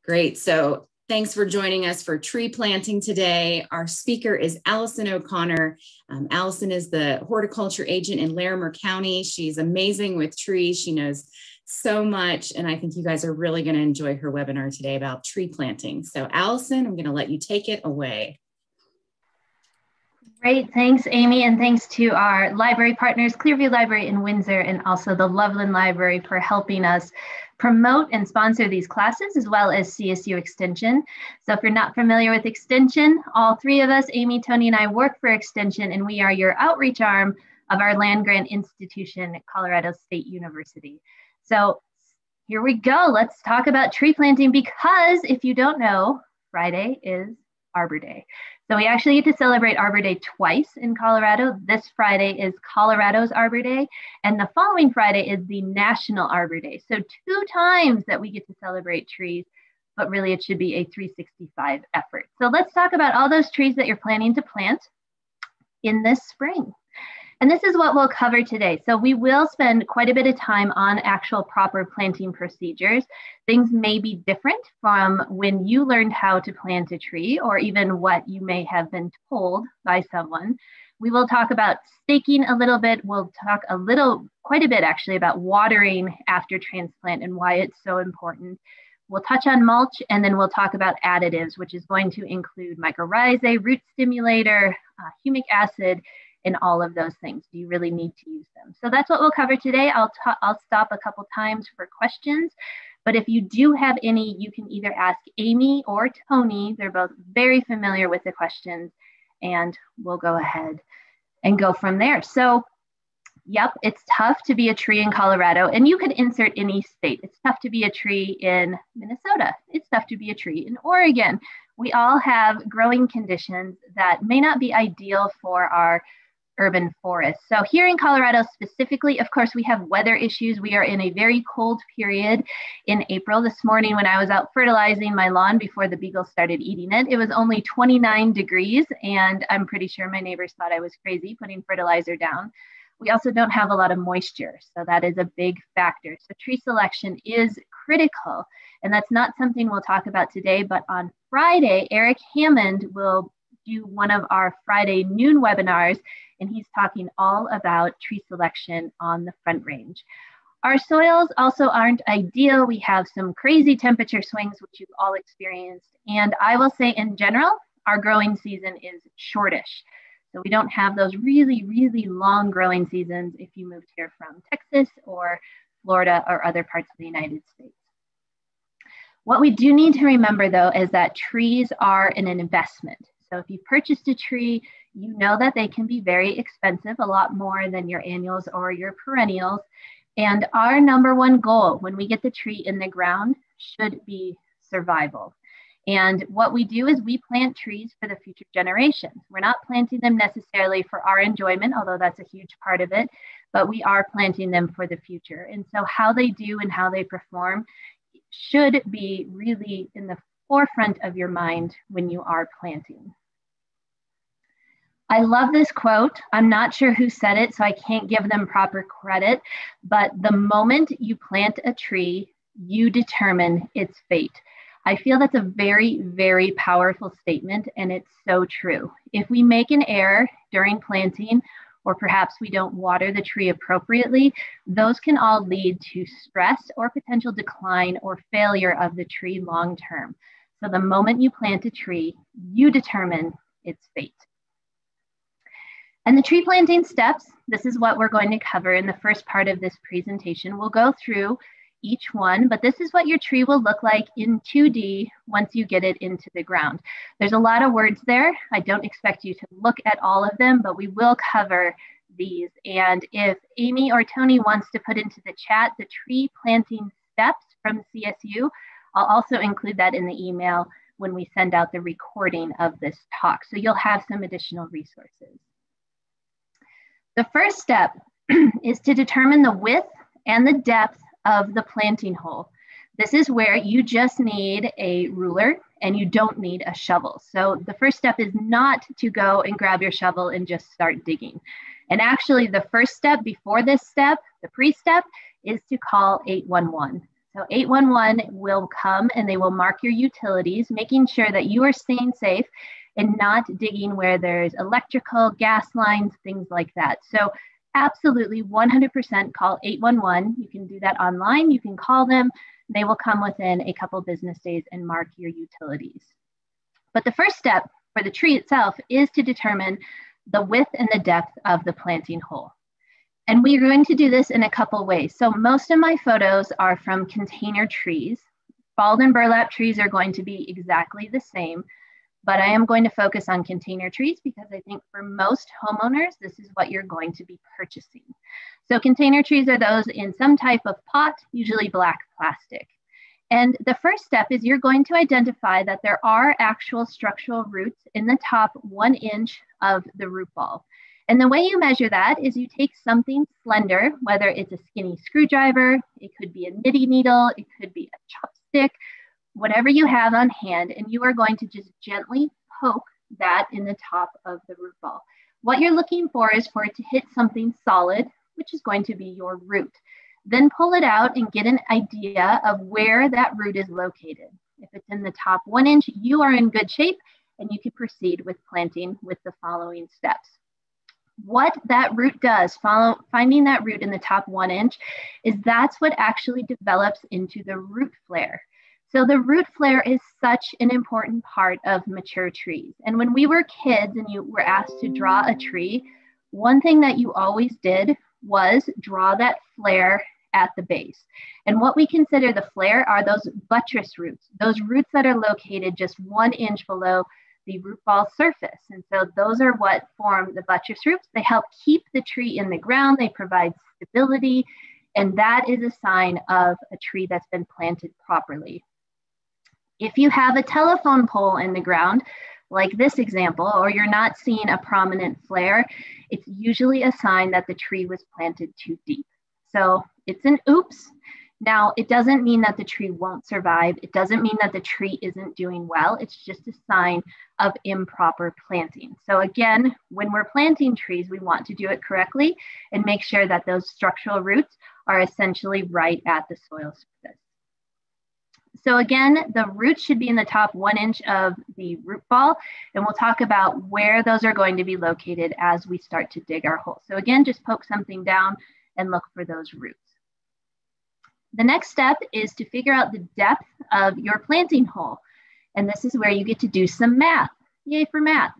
Great. So thanks for joining us for tree planting today. Our speaker is Alison O'Connor. Alison is the horticulture agent in Larimer County. She's amazing with trees. She knows so much, and I think you guys are really going to enjoy her webinar today about tree planting. So Alison, I'm going to let you take it away. Great, thanks Amy, and thanks to our library partners, Clearview Library in Windsor and also the Loveland Library for helping us promote and sponsor these classes, as well as CSU Extension. So if you're not familiar with Extension, all three of us, Amy, Tony, and I work for Extension, and we are your outreach arm of our land-grant institution at Colorado State University. So here we go, let's talk about tree planting, because if you don't know, Friday is Arbor Day. So we actually get to celebrate Arbor Day twice in Colorado. This Friday is Colorado's Arbor Day, and the following Friday is the National Arbor Day. So 2 times that we get to celebrate trees, but really it should be a 365 effort. So let's talk about all those trees that you're planning to plant in this spring. And this is what we'll cover today. So we will spend quite a bit of time on actual proper planting procedures. Things may be different from when you learned how to plant a tree, or even what you may have been told by someone. We will talk about staking a little bit. We'll talk quite a bit actually, about watering after transplant and why it's so important. We'll touch on mulch, and then we'll talk about additives, which is going to include mycorrhizae, root stimulator, humic acid, and all of those things. Do you really need to use them? So that's what we'll cover today. I'll stop a couple times for questions, but if you do have any, you can either ask Amy or Tony. They're both very familiar with the questions, and we'll go ahead and go from there. So yep, it's tough to be a tree in Colorado, and you could insert any state. It's tough to be a tree in Minnesota. It's tough to be a tree in Oregon. We all have growing conditions that may not be ideal for our urban forests. So here in Colorado specifically, of course, we have weather issues. We are in a very cold period in April. This morning when I was out fertilizing my lawn before the beagles started eating it, it was only 29 degrees, and I'm pretty sure my neighbors thought I was crazy putting fertilizer down. We also don't have a lot of moisture, so that is a big factor. So tree selection is critical, and that's not something we'll talk about today, but on Friday, Eric Hammond will do one of our Friday noon webinars, and he's talking all about tree selection on the Front Range. Our soils also aren't ideal. We have some crazy temperature swings, which you've all experienced. And I will say in general, our growing season is shortish. So we don't have those really, really long growing seasons if you moved here from Texas or Florida or other parts of the United States. What we do need to remember though, is that trees are an investment. So if you purchased a tree, you know that they can be very expensive, a lot more than your annuals or your perennials. And our number one goal when we get the tree in the ground should be survival. And what we do is we plant trees for the future generations. We're not planting them necessarily for our enjoyment, although that's a huge part of it, but we are planting them for the future. And so how they do and how they perform should be really in the forefront of your mind when you are planting. I love this quote. I'm not sure who said it, so I can't give them proper credit, but the moment you plant a tree, you determine its fate. I feel that's a very, very powerful statement, and it's so true. If we make an error during planting, or perhaps we don't water the tree appropriately, those can all lead to stress or potential decline or failure of the tree long term. So the moment you plant a tree, you determine its fate. And the tree planting steps, this is what we're going to cover in the first part of this presentation. We'll go through each one, but this is what your tree will look like in 2D once you get it into the ground. There's a lot of words there. I don't expect you to look at all of them, but we will cover these. And if Amy or Tony wants to put into the chat the tree planting steps from CSU, I'll also include that in the email when we send out the recording of this talk. So you'll have some additional resources. The first step is to determine the width and the depth of the planting hole. This is where you just need a ruler and you don't need a shovel. So the first step is not to go and grab your shovel and just start digging. And actually the first step before this step, the pre-step, is to call 811. So 811 will come and they will mark your utilities, making sure that you are staying safe and not digging where there's electrical, gas lines, things like that. So absolutely 100% call 811. You can do that online. You can call them. They will come within a couple business days and mark your utilities. But the first step for the tree itself is to determine the width and the depth of the planting hole. And we're going to do this in a couple ways. So most of my photos are from container trees. Bald and burlap trees are going to be exactly the same, but I am going to focus on container trees because I think for most homeowners, this is what you're going to be purchasing. So container trees are those in some type of pot, usually black plastic. And the first step is you're going to identify that there are actual structural roots in the top 1 inch of the root ball. And the way you measure that is you take something slender, whether it's a skinny screwdriver, it could be a knitting needle, it could be a chopstick, whatever you have on hand, and you are going to just gently poke that in the top of the root ball. What you're looking for is for it to hit something solid, which is going to be your root. Then pull it out and get an idea of where that root is located. If it's in the top 1 inch, you are in good shape and you can proceed with planting with the following steps. What that root does, finding that root in the top 1 inch, is that's what actually develops into the root flare. So the root flare is such an important part of mature trees. And when we were kids and you were asked to draw a tree, one thing that you always did was draw that flare at the base. And what we consider the flare are those buttress roots, those roots that are located just 1 inch below the root ball surface. And so those are what form the buttress roots. They help keep the tree in the ground. They provide stability. And that is a sign of a tree that's been planted properly. If you have a telephone pole in the ground, like this example, or you're not seeing a prominent flare, it's usually a sign that the tree was planted too deep. So it's an oops. Now, it doesn't mean that the tree won't survive. It doesn't mean that the tree isn't doing well. It's just a sign of improper planting. So again, when we're planting trees, we want to do it correctly and make sure that those structural roots are essentially right at the soil surface. So again, the roots should be in the top 1 inch of the root ball, and we'll talk about where those are going to be located as we start to dig our hole. So again, just poke something down and look for those roots. The next step is to figure out the depth of your planting hole. And this is where you get to do some math. Yay for math.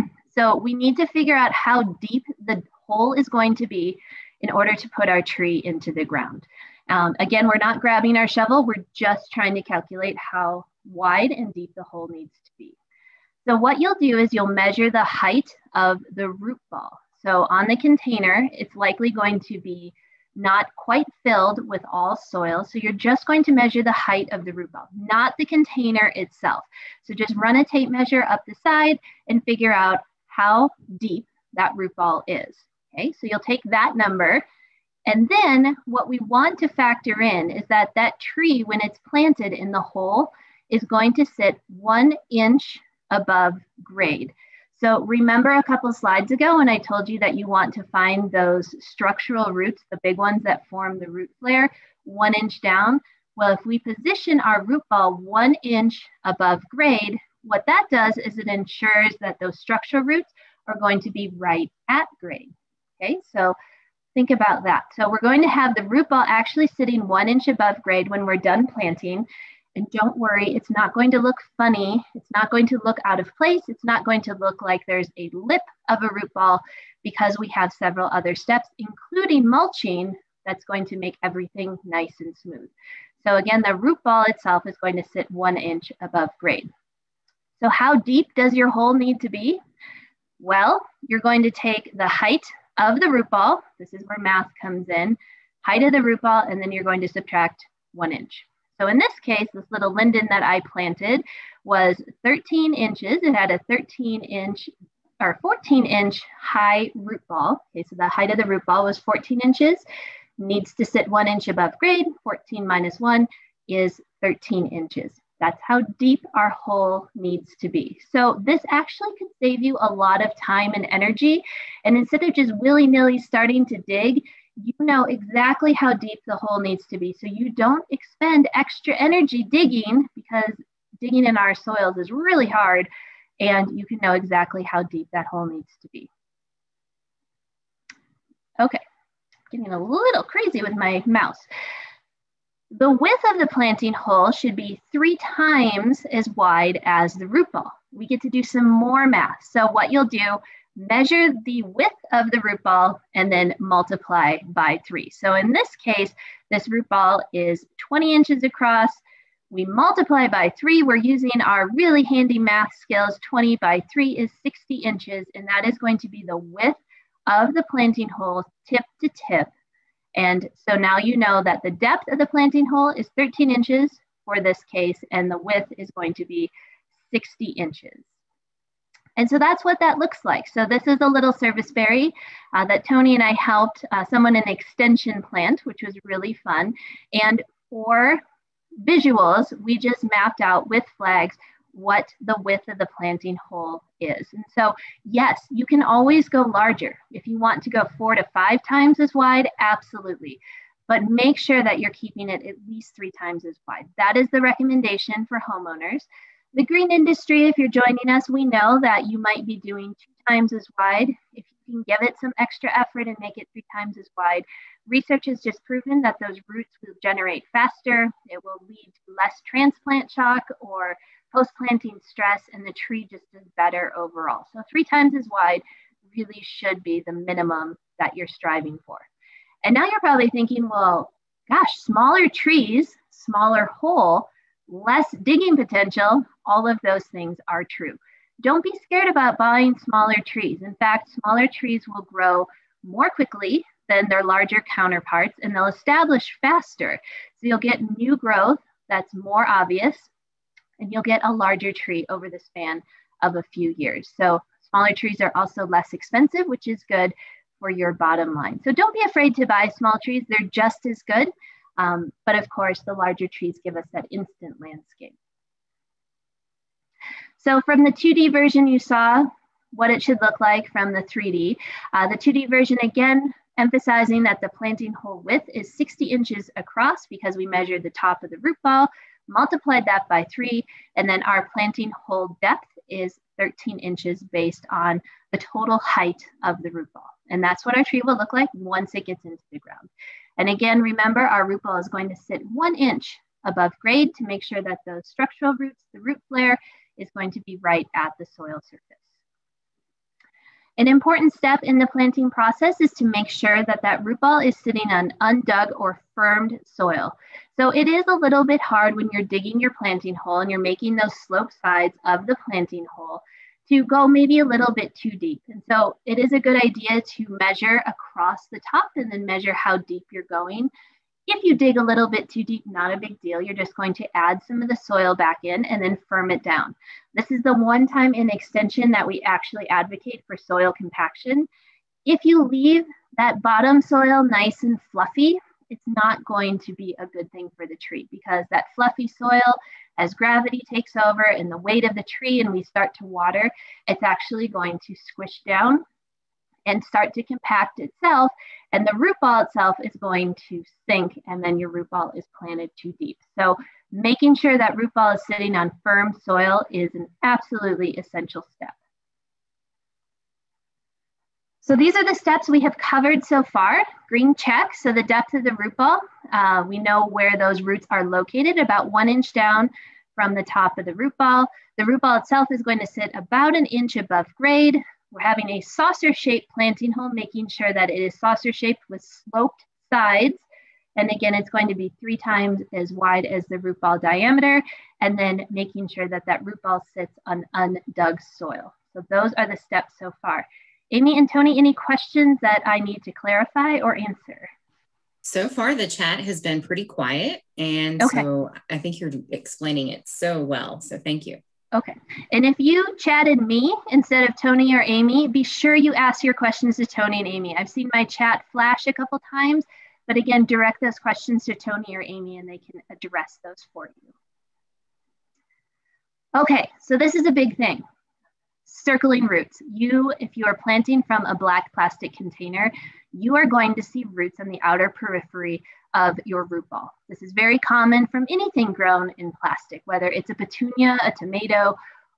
So we need to figure out how deep the hole is going to be in order to put our tree into the ground. Again, we're not grabbing our shovel. We're just trying to calculate how wide and deep the hole needs to be. So what you'll do is you'll measure the height of the root ball. So on the container, it's likely going to be not quite filled with all soil. So you're just going to measure the height of the root ball, not the container itself. So just run a tape measure up the side and figure out how deep that root ball is. Okay, so you'll take that number. And then what we want to factor in is that that tree, when it's planted in the hole, is going to sit 1 inch above grade. So remember a couple slides ago when I told you that you want to find those structural roots, the big ones that form the root flare, 1 inch down. Well, if we position our root ball 1 inch above grade, what that does is it ensures that those structural roots are going to be right at grade. Okay, so think about that. So we're going to have the root ball actually sitting 1 inch above grade when we're done planting. And don't worry, it's not going to look funny. It's not going to look out of place. It's not going to look like there's a lip of a root ball because we have several other steps, including mulching, that's going to make everything nice and smooth. So again, the root ball itself is going to sit 1 inch above grade. So how deep does your hole need to be? Well, you're going to take the height of the root ball. This is where math comes in. Height of the root ball, and then you're going to subtract 1 inch. So in this case, this little linden that I planted was 13 inches. It had a 13 inch or 14 inch high root ball. Okay, so the height of the root ball was 14 inches. Needs to sit 1 inch above grade. 14 minus 1 is 13 inches. That's how deep our hole needs to be. So this actually could save you a lot of time and energy. And instead of just willy-nilly starting to dig, you know exactly how deep the hole needs to be. So you don't expend extra energy digging, because digging in our soils is really hard, and you can know exactly how deep that hole needs to be. Okay, getting a little crazy with my mouse. The width of the planting hole should be 3 times as wide as the root ball. We get to do some more math. So what you'll do, measure the width of the root ball and then multiply by 3. So in this case, this root ball is 20 inches across. We multiply by 3. We're using our really handy math skills. 20 by 3 is 60 inches, and that is going to be the width of the planting hole tip to tip. And so now you know that the depth of the planting hole is 13 inches for this case, and the width is going to be 60 inches. And so that's what that looks like. So this is a little serviceberry that Tony and I helped someone in extension plant, which was really fun. And for visuals, we just mapped out with flags what the width of the planting hole is. And so, yes, you can always go larger. If you want to go 4 to 5 times as wide, absolutely. But make sure that you're keeping it at least 3 times as wide. That is the recommendation for homeowners. The green industry, if you're joining us, we know that you might be doing 2 times as wide. If you can give it some extra effort and make it 3 times as wide, research has just proven that those roots will generate faster. It will lead to less transplant shock or post-planting stress, and the tree just does better overall. So 3 times as wide really should be the minimum that you're striving for. And now you're probably thinking, well, gosh, smaller trees, smaller hole, less digging potential, all of those things are true. Don't be scared about buying smaller trees. In fact, smaller trees will grow more quickly than their larger counterparts, and they'll establish faster. So you'll get new growth that's more obvious, and you'll get a larger tree over the span of a few years. So smaller trees are also less expensive, which is good for your bottom line. So don't be afraid to buy small trees. They're just as good. But of course, the larger trees give us that instant landscape. So from the 2D version, you saw what it should look like from the 3D. The 2D version, again, emphasizing that the planting hole width is 60 inches across because we measured the top of the root ball, multiplied that by 3, and then our planting hole depth is 13 inches based on the total height of the root ball. And that's what our tree will look like once it gets into the ground. And again, remember, our root ball is going to sit 1 inch above grade to make sure that those structural roots, the root flare, is going to be right at the soil surface. An important step in the planting process is to make sure that that root ball is sitting on undug or firmed soil. So it is a little bit hard when you're digging your planting hole and you're making those slope sides of the planting hole to go maybe a little bit too deep. And so it is a good idea to measure across the top and then measure how deep you're going. If you dig a little bit too deep, not a big deal. You're just going to add some of the soil back in and then firm it down. This is the one time in extension that we actually advocate for soil compaction. If you leave that bottom soil nice and fluffy, it's not going to be a good thing for the tree, because that fluffy soil, as gravity takes over and the weight of the tree and we start to water, it's actually going to squish down and start to compact itself, and the root ball itself is going to sink, and then your root ball is planted too deep. So making sure that root ball is sitting on firm soil is an absolutely essential step. So these are the steps we have covered so far. Green check, so the depth of the root ball. We know where those roots are located, about 1 inch down from the top of the root ball. The root ball itself is going to sit about 1 inch above grade. We're having a saucer-shaped planting hole, making sure that it is saucer-shaped with sloped sides. And again, it's going to be 3 times as wide as the root ball diameter, and then making sure that that root ball sits on undug soil. So those are the steps so far. Amy and Tony, any questions that I need to clarify or answer? So far, the chat has been pretty quiet, and so I think you're explaining it so well. So thank you. Okay, and if you chatted me instead of Tony or Amy, be sure you ask your questions to Tony and Amy. I've seen my chat flash a couple times, but again, direct those questions to Tony or Amy and they can address those for you. Okay, so this is a big thing. circling roots. If you are planting from a black plastic container, you are going to see roots on the outer periphery of your root ball. This is very common from anything grown in plastic, whether it's a petunia, a tomato,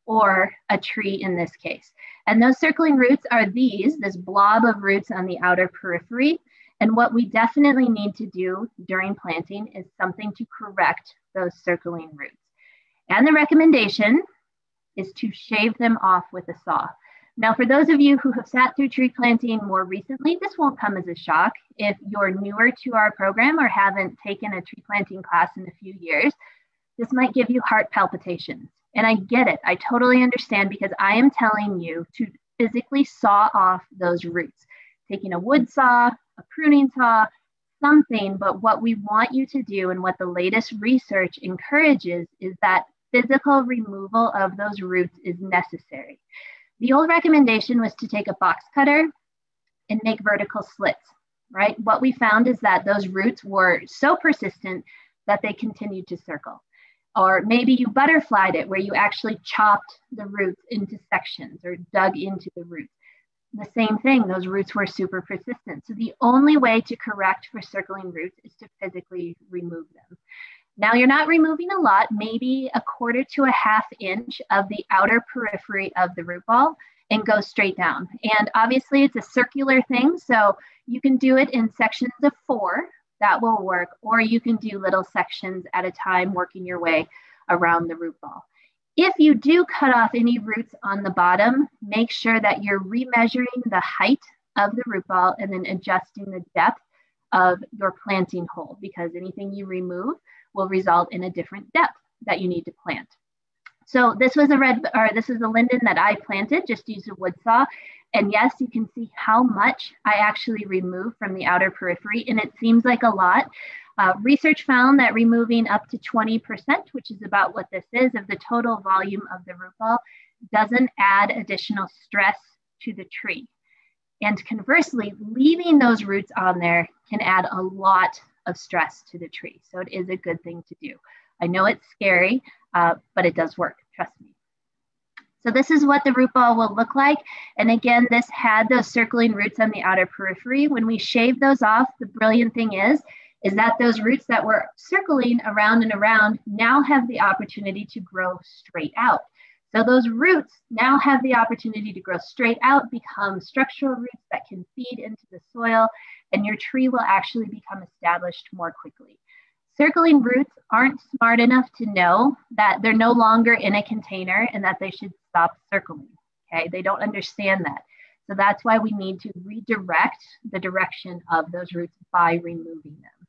or a tree in this case. And those circling roots are this blob of roots on the outer periphery. And what we definitely need to do during planting is something to correct those circling roots. And the recommendation is to shave them off with a saw. Now, for those of you who have sat through tree planting more recently, this won't come as a shock. If you're newer to our program or haven't taken a tree planting class in a few years, this might give you heart palpitations. And I get it. I totally understand, because I am telling you to physically saw off those roots, taking a wood saw, a pruning saw, something. But what we want you to do, and what the latest research encourages, is that physical removal of those roots is necessary. The old recommendation was to take a box cutter and make vertical slits, right? What we found is that those roots were so persistent that they continued to circle. Or maybe you butterflied it, where you actually chopped the roots into sections or dug into the roots. The same thing, those roots were super persistent. So the only way to correct for circling roots is to physically remove them. Now, you're not removing a lot, maybe a 1/4 to a 1/2 inch of the outer periphery of the root ball, and go straight down. And obviously it's a circular thing, so you can do it in sections of 4, that will work, or you can do little sections at a time, working your way around the root ball. If you do cut off any roots on the bottom, make sure that you're remeasuring the height of the root ball and then adjusting the depth of your planting hole, because anything you remove will result in a different depth that you need to plant. So this was a linden that I planted, just used a wood saw. And yes, you can see how much I actually removed from the outer periphery, and it seems like a lot. Research found that removing up to 20%, which is about what this is, of the total volume of the root ball, doesn't add additional stress to the tree. And conversely, leaving those roots on there can add a lot of stress to the tree. So it is a good thing to do. I know it's scary, but it does work, trust me. So this is what the root ball will look like. And again, this had those circling roots on the outer periphery. When we shave those off, the brilliant thing is that those roots that were circling around and around now have the opportunity to grow straight out. So those roots now have the opportunity to grow straight out, become structural roots that can feed into the soil, and your tree will actually become established more quickly. Circling roots aren't smart enough to know that they're no longer in a container and that they should stop circling, okay? They don't understand that. So that's why we need to redirect the direction of those roots by removing them.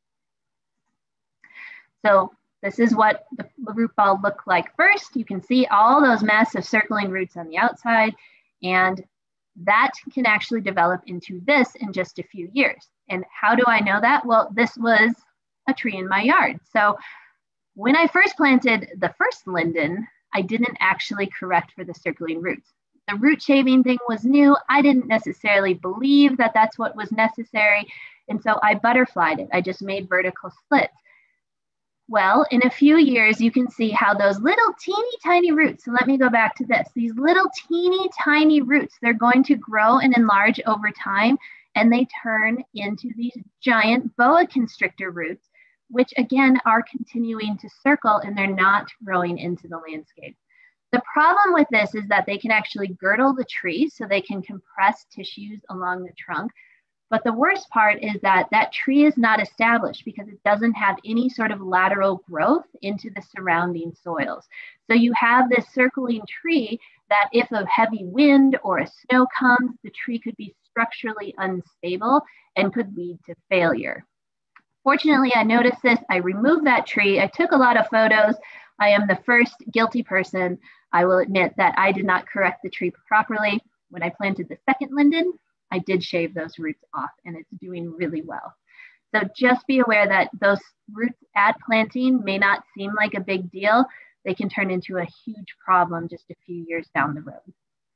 So this is what the root ball looked like first. You can see all those massive circling roots on the outside, and that can actually develop into this in just a few years. And how do I know that? Well, this was a tree in my yard. So when I first planted the first linden, I didn't actually correct for the circling roots. The root shaving thing was new. I didn't necessarily believe that that's what was necessary. And so I butterflied it. I just made vertical slits. Well, in a few years, you can see how those little teeny tiny roots, so let me go back to this, these little teeny tiny roots, they're going to grow and enlarge over time, and they turn into these giant boa constrictor roots, which again are continuing to circle, and they're not growing into the landscape. The problem with this is that they can actually girdle the tree, so they can compress tissues along the trunk. But the worst part is that that tree is not established because it doesn't have any sort of lateral growth into the surrounding soils. So you have this circling tree that if a heavy wind or a snow comes, the tree could be structurally unstable and could lead to failure. Fortunately, I noticed this. I removed that tree. I took a lot of photos. I am the first guilty person. I will admit that I did not correct the tree properly. When I planted the second linden, I did shave those roots off, and it's doing really well. So just be aware that those roots at planting may not seem like a big deal. They can turn into a huge problem just a few years down the road.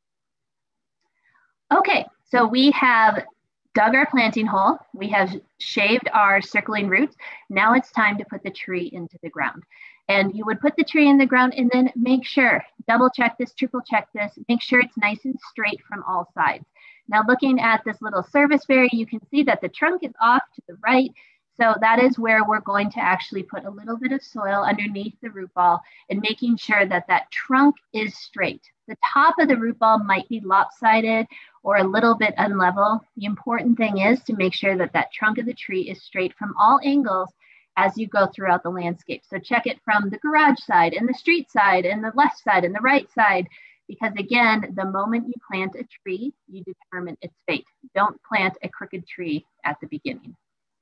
Okay, so we have dug our planting hole. We have shaved our circling roots. Now it's time to put the tree into the ground. And you would put the tree in the ground and then make sure double check this, triple check this, make sure it's nice and straight from all sides. Now looking at this little service berry, you can see that the trunk is off to the right. So that is where we're going to actually put a little bit of soil underneath the root ball and making sure that that trunk is straight. The top of the root ball might be lopsided or a little bit unlevel. The important thing is to make sure that that trunk of the tree is straight from all angles as you go throughout the landscape. So check it from the garage side and the street side and the left side and the right side, because again, the moment you plant a tree, you determine its fate. Don't plant a crooked tree at the beginning.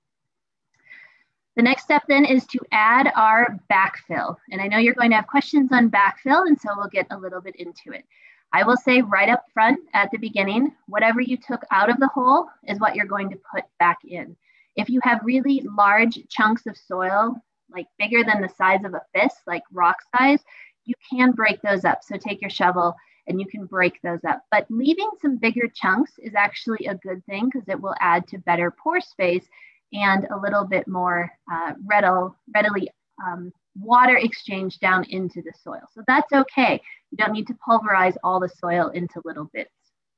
The next step then is to add our backfill. And I know you're going to have questions on backfill, and so we'll get a little bit into it. I will say right up front at the beginning, whatever you took out of the hole is what you're going to put back in. If you have really large chunks of soil, like bigger than the size of a fist, like rock size, you can break those up. So take your shovel and you can break those up. But leaving some bigger chunks is actually a good thing because it will add to better pore space and a little bit more readily water exchange down into the soil. So that's okay. You don't need to pulverize all the soil into little bits.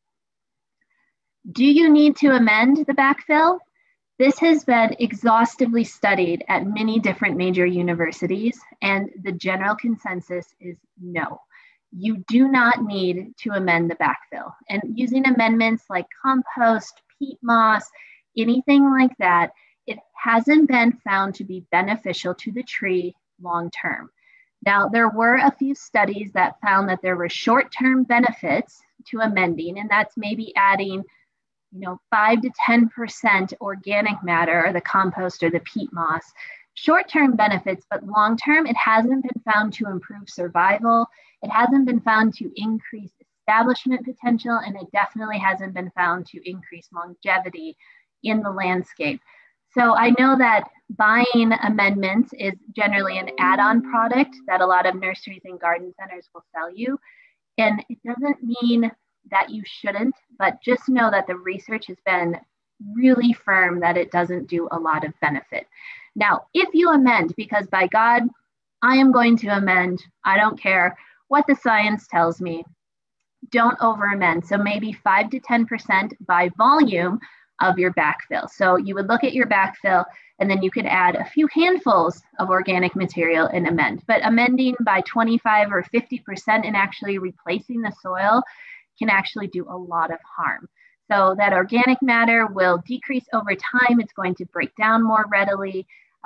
Do you need to amend the backfill? This has been exhaustively studied at many different major universities, and the general consensus is no. You do not need to amend the backfill. And using amendments like compost, peat moss, anything like that, it hasn't been found to be beneficial to the tree long term. Now, there were a few studies that found that there were short-term benefits to amending, and that's maybe adding 5 to 10% organic matter, or the compost or the peat moss. Short-term benefits, but long-term, it hasn't been found to improve survival. It hasn't been found to increase establishment potential, and it definitely hasn't been found to increase longevity in the landscape. So I know that buying amendments is generally an add-on product that a lot of nurseries and garden centers will sell you. And it doesn't mean that you shouldn't, but just know that the research has been really firm that it doesn't do a lot of benefit. Now, if you amend, because by God, I am going to amend, I don't care what the science tells me, don't over amend. So maybe 5 to 10% by volume of your backfill. So you would look at your backfill and then you could add a few handfuls of organic material and amend. But amending by 25 or 50% and actually replacing the soil can actually do a lot of harm. So that organic matter will decrease over time. It's going to break down more readily.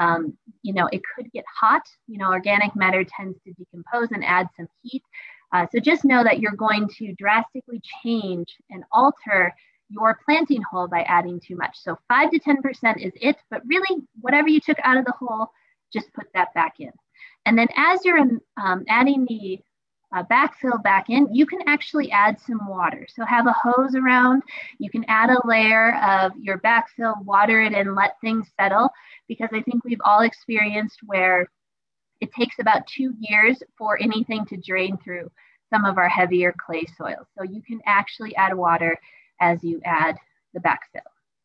It could get hot. Organic matter tends to decompose and add some heat. So just know that you're going to drastically change and alter your planting hole by adding too much. So 5 to 10% is it, but really whatever you took out of the hole, just put that back in. And then as you're adding the backfill back in, you can actually add some water. So have a hose around, you can add a layer of your backfill, water it and let things settle, because I think we've all experienced where it takes about 2 years for anything to drain through some of our heavier clay soils. So you can actually add water as you add the backfill.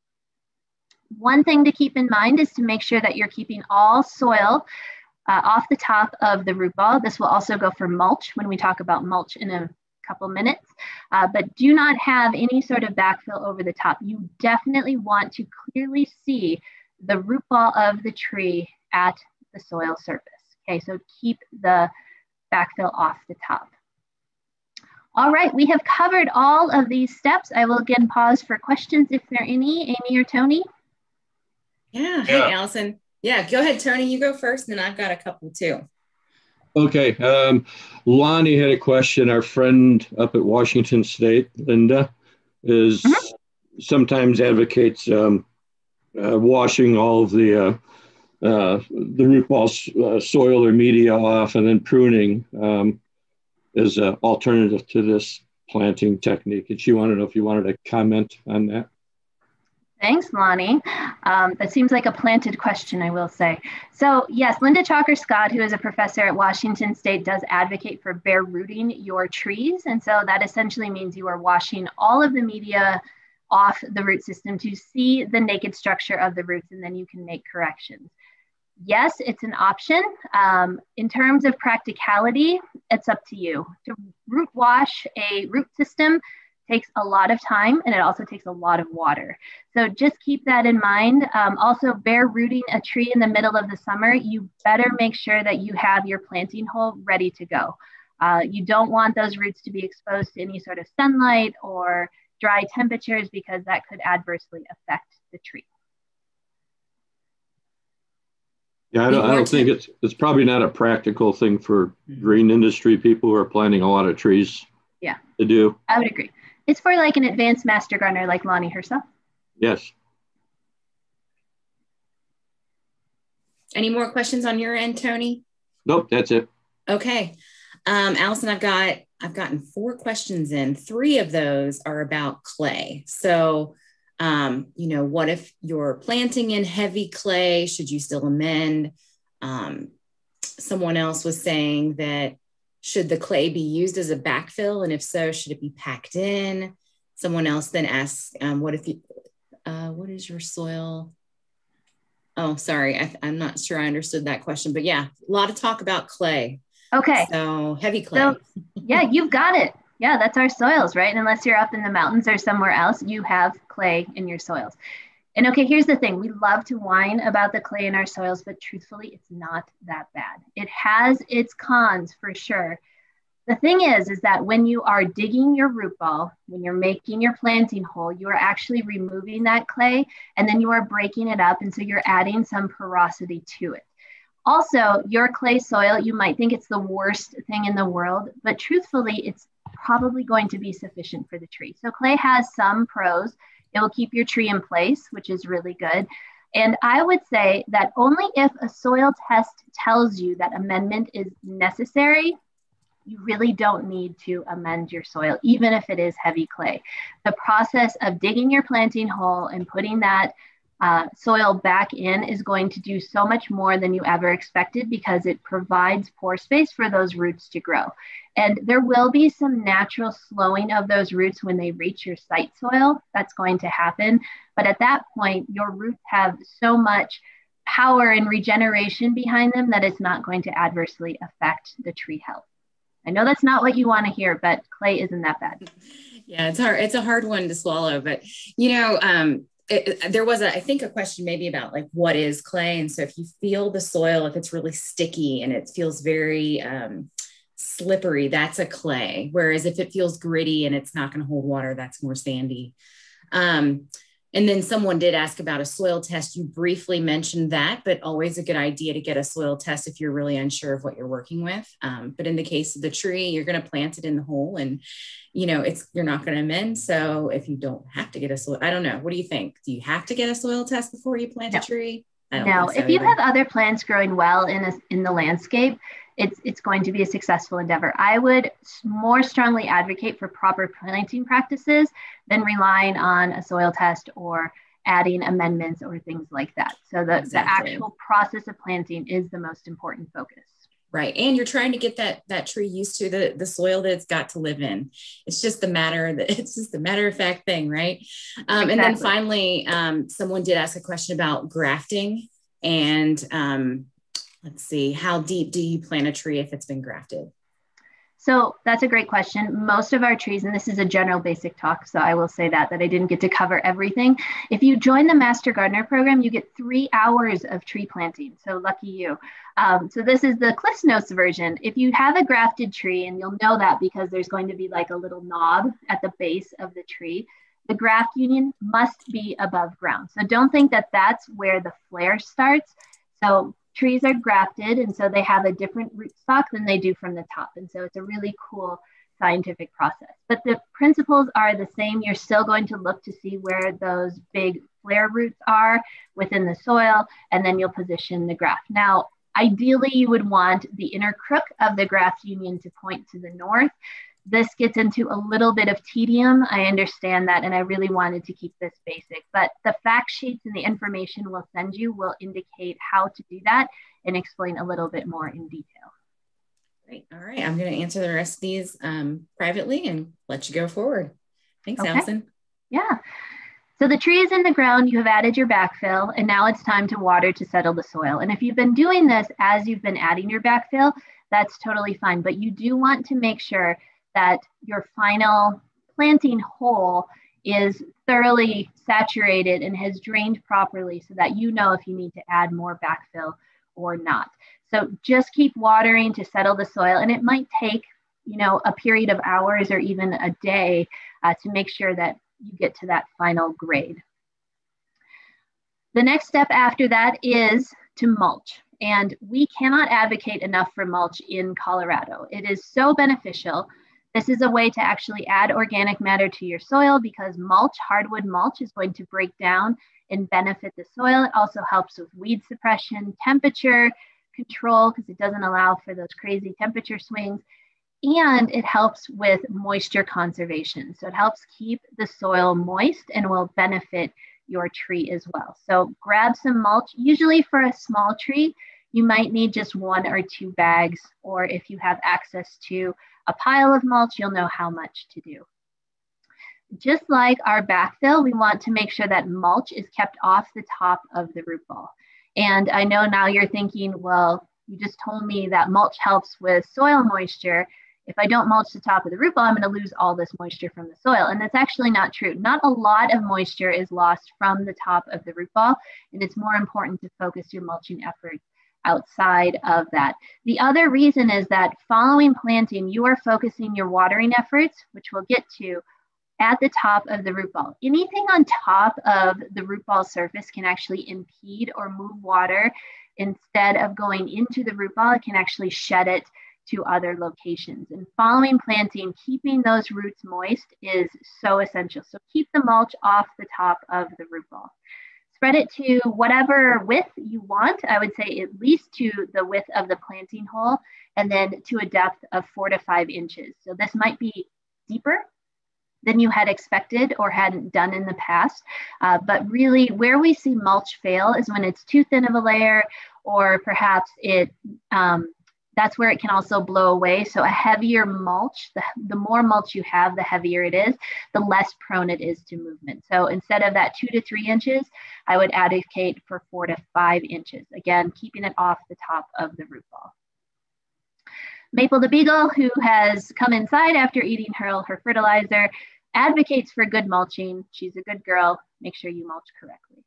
One thing to keep in mind is to make sure that you're keeping all soil off the top of the root ball. This will also go for mulch when we talk about mulch in a couple minutes, but do not have any sort of backfill over the top. You definitely want to clearly see the root ball of the tree at the soil surface. Okay, so keep the backfill off the top. All right, we have covered all of these steps. I will again pause for questions if there are any. Amy or Tony? Yeah, hey, Allison. Yeah, go ahead, Tony. You go first, and then I've got a couple too. Okay. Lonnie had a question. Our friend up at Washington State, Linda, is sometimes advocates washing all of the root ball soil or media off and then pruning as an alternative to this planting technique. And she wanted to know if you wanted to comment on that. Thanks, Lonnie. That seems like a planted question, I will say. So yes, Linda Chalker-Scott, who is a professor at Washington State, does advocate for bare rooting your trees. And so that essentially means you are washing all of the media off the root system to see the naked structure of the roots, and then you can make corrections. Yes, it's an option. In terms of practicality, it's up to you. To root wash a root system takes a lot of time, and it also takes a lot of water. So just keep that in mind. Also, bare rooting a tree in the middle of the summer, you better make sure that you have your planting hole ready to go. You don't want those roots to be exposed to any sort of sunlight or dry temperatures, because that could adversely affect the tree. Yeah, I don't think it's probably not a practical thing for green industry people who are planting a lot of trees. Yeah, to do. I would agree. It's for like an advanced master gardener like Lonnie herself. Yes. Any more questions on your end, Tony? Nope, that's it. Okay. Allison, I've gotten 4 questions in. 3 of those are about clay. So, what if you're planting in heavy clay? Should you still amend? Someone else was saying that should the clay be used as a backfill? And if so, should it be packed in? Someone else then asks, what is your soil? Oh, sorry. I'm not sure I understood that question, but yeah, a lot of talk about clay. Okay. So heavy clay. So, yeah, you've got it. Yeah, that's our soils, right? And unless you're up in the mountains or somewhere else, you have clay in your soils. And okay, here's the thing. We love to whine about the clay in our soils, but truthfully, it's not that bad. It has its cons for sure. The thing is that when you are digging your root ball, when you're making your planting hole, you are actually removing that clay, and then you are breaking it up. And so you're adding some porosity to it. Also, your clay soil, you might think it's the worst thing in the world, but truthfully, it's probably going to be sufficient for the tree. So clay has some pros. It will keep your tree in place, which is really good. And I would say that only if a soil test tells you that amendment is necessary, you really don't need to amend your soil, even if it is heavy clay. The process of digging your planting hole and putting that soil back in is going to do so much more than you ever expected, because it provides pore space for those roots to grow. And there will be some natural slowing of those roots when they reach your site soil. That's going to happen. But at that point, your roots have so much power and regeneration behind them that it's not going to adversely affect the tree health. I know that's not what you want to hear, but clay isn't that bad. Yeah, it's hard. It's a hard one to swallow, but there was I think a question maybe about like, what is clay? And so if you feel the soil, if it's really sticky and it feels very slippery, that's a clay. Whereas if it feels gritty and it's not going to hold water, that's more sandy. And then someone did ask about a soil test. You briefly mentioned that, but always a good idea to get a soil test if you're really unsure of what you're working with. But in the case of the tree, you're going to plant it in the hole, and you're not going to amend. So if you don't have to get a soil, I don't know. What do you think? Do you have to get a soil test before you plant a tree? No, if you have other plants growing well in the landscape, it's going to be a successful endeavor. I would more strongly advocate for proper planting practices than relying on a soil test or adding amendments or things like that. So the actual process of planting is the most important focus. Right. And you're trying to get that tree used to the soil that it's got to live in. It's just a matter of fact thing, right? Exactly. And then finally, someone did ask a question about grafting, and let's see, how deep do you plant a tree if it's been grafted? So that's a great question. Most of our trees, and this is a general basic talk, so I will say that I didn't get to cover everything. If you join the Master Gardener program, you get 3 hours of tree planting. So lucky you. So this is the Cliff's Notes version. If you have a grafted tree, and you'll know that because there's going to be like a little knob at the base of the tree, the graft union must be above ground. So don't think that that's where the flare starts. So trees are grafted, and so they have a different rootstock than they do from the top. And so it's a really cool scientific process. But the principles are the same. You're still going to look to see where those big flare roots are within the soil, and then you'll position the graft. Now, ideally, you would want the inner crook of the graft union to point to the north. This gets into a little bit of tedium. I understand that, and I really wanted to keep this basic, but the fact sheets and the information we'll send you will indicate how to do that and explain a little bit more in detail. Great. All right. I'm going to answer the rest of these privately and let you go forward. Thanks, okay. Allison. Yeah. So the tree is in the ground, you have added your backfill, and now it's time to water to settle the soil. And if you've been doing this as you've been adding your backfill, that's totally fine. But you do want to make sure that your final planting hole is thoroughly saturated and has drained properly so that you know if you need to add more backfill or not. So just keep watering to settle the soil, and it might take, you know, a period of hours or even a day to make sure that you get to that final grade. The next step after that is to mulch. And we cannot advocate enough for mulch in Colorado. It is so beneficial. This is a way to actually add organic matter to your soil because mulch, hardwood mulch, is going to break down and benefit the soil. It also helps with weed suppression, temperature control, because it doesn't allow for those crazy temperature swings. And it helps with moisture conservation. So it helps keep the soil moist and will benefit your tree as well. So grab some mulch. Usually for a small tree, you might need just 1 or 2 bags, or if you have access to a pile of mulch, you'll know how much to do. Just like our backfill, we want to make sure that mulch is kept off the top of the root ball. And I know now you're thinking, well, you just told me that mulch helps with soil moisture. If I don't mulch the top of the root ball, I'm going to lose all this moisture from the soil. And that's actually not true. Not a lot of moisture is lost from the top of the root ball, and it's more important to focus your mulching efforts outside of that. The other reason is that following planting, you are focusing your watering efforts, which we'll get to, at the top of the root ball. Anything on top of the root ball surface can actually impede or move water. Instead of going into the root ball, it can actually shed it to other locations. And following planting, keeping those roots moist is so essential. So keep the mulch off the top of the root ball. Spread it to whatever width you want. I would say at least to the width of the planting hole, and then to a depth of 4 to 5 inches. So this might be deeper than you had expected or hadn't done in the past. But really where we see mulch fail is when it's too thin of a layer, or perhaps that's where it can also blow away. So a heavier mulch, the more mulch you have, the heavier it is, the less prone it is to movement. So instead of that 2 to 3 inches, I would advocate for 4 to 5 inches. Again, keeping it off the top of the root ball. Maple the Beagle, who has come inside after eating her fertilizer, advocates for good mulching. She's a good girl. Make sure you mulch correctly.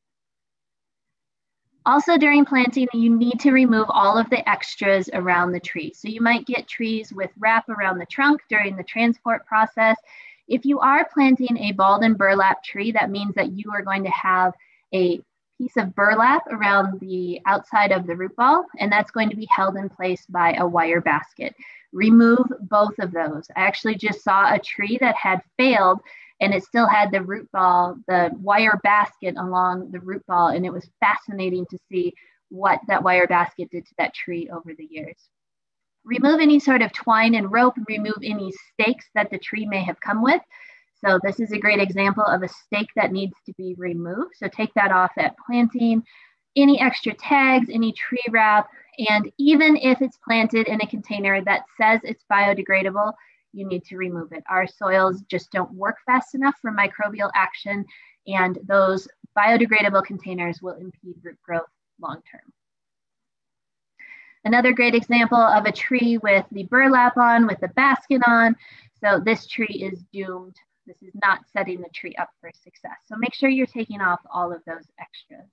Also during planting, you need to remove all of the extras around the tree. So you might get trees with wrap around the trunk during the transport process. If you are planting a balled and burlap tree, that means that you are going to have a piece of burlap around the outside of the root ball, and that's going to be held in place by a wire basket. Remove both of those. I actually just saw a tree that had failed, and it still had the root ball, the wire basket along the root ball, and it was fascinating to see what that wire basket did to that tree over the years. Remove any sort of twine and rope, remove any stakes that the tree may have come with. So this is a great example of a stake that needs to be removed. So take that off at planting. Any extra tags, any tree wrap, and even if it's planted in a container that says it's biodegradable, you need to remove it. Our soils just don't work fast enough for microbial action, and those biodegradable containers will impede root growth long term. Another great example of a tree with the burlap on, with the basket on. So this tree is doomed. This is not setting the tree up for success. So make sure you're taking off all of those extras.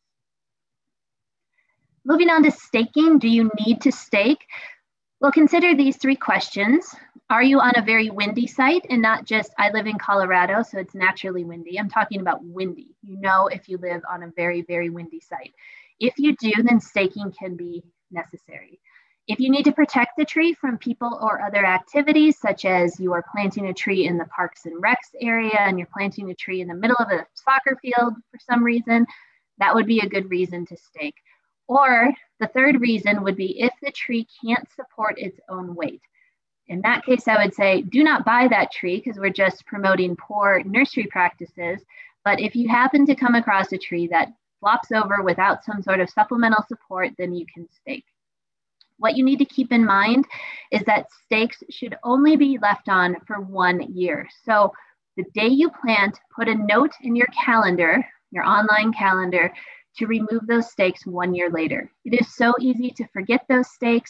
Moving on to staking, do you need to stake? Well, consider these 3 questions. Are you on a very windy site? And not just, I live in Colorado, so it's naturally windy. I'm talking about windy. You know if you live on a very, very windy site. If you do, then staking can be necessary. If you need to protect the tree from people or other activities, such as you are planting a tree in the parks and recs area and you're planting a tree in the middle of a soccer field for some reason, that would be a good reason to stake. Or the third reason would be if the tree can't support its own weight. In that case, I would say do not buy that tree because we're just promoting poor nursery practices. But if you happen to come across a tree that flops over without some sort of supplemental support, then you can stake. What you need to keep in mind is that stakes should only be left on for 1 year. So the day you plant, put a note in your calendar, your online calendar, to remove those stakes 1 year later. It is so easy to forget those stakes.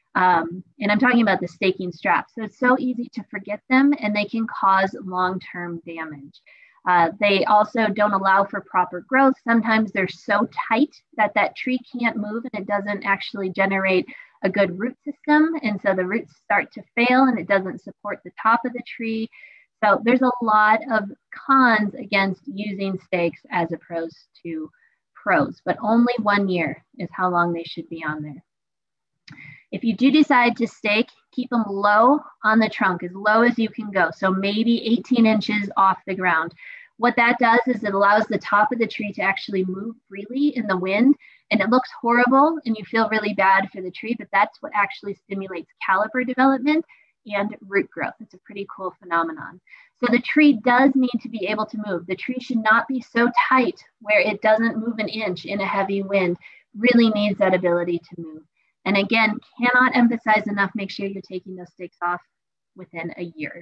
And I'm talking about the staking straps. So it's so easy to forget them, and they can cause long-term damage. They also don't allow for proper growth. Sometimes they're so tight that that tree can't move and it doesn't actually generate a good root system. And so the roots start to fail and it doesn't support the top of the tree. So there's a lot of cons against using stakes as opposed to pros, but only 1 year is how long they should be on there. If you do decide to stake, keep them low on the trunk, as low as you can go. So maybe 18 inches off the ground. What that does is it allows the top of the tree to actually move freely in the wind, and it looks horrible and you feel really bad for the tree, but that's what actually stimulates caliper development and root growth. It's a pretty cool phenomenon. So the tree does need to be able to move. The tree should not be so tight where it doesn't move an inch in a heavy wind. Really needs that ability to move. And again, cannot emphasize enough, make sure you're taking those stakes off within a year.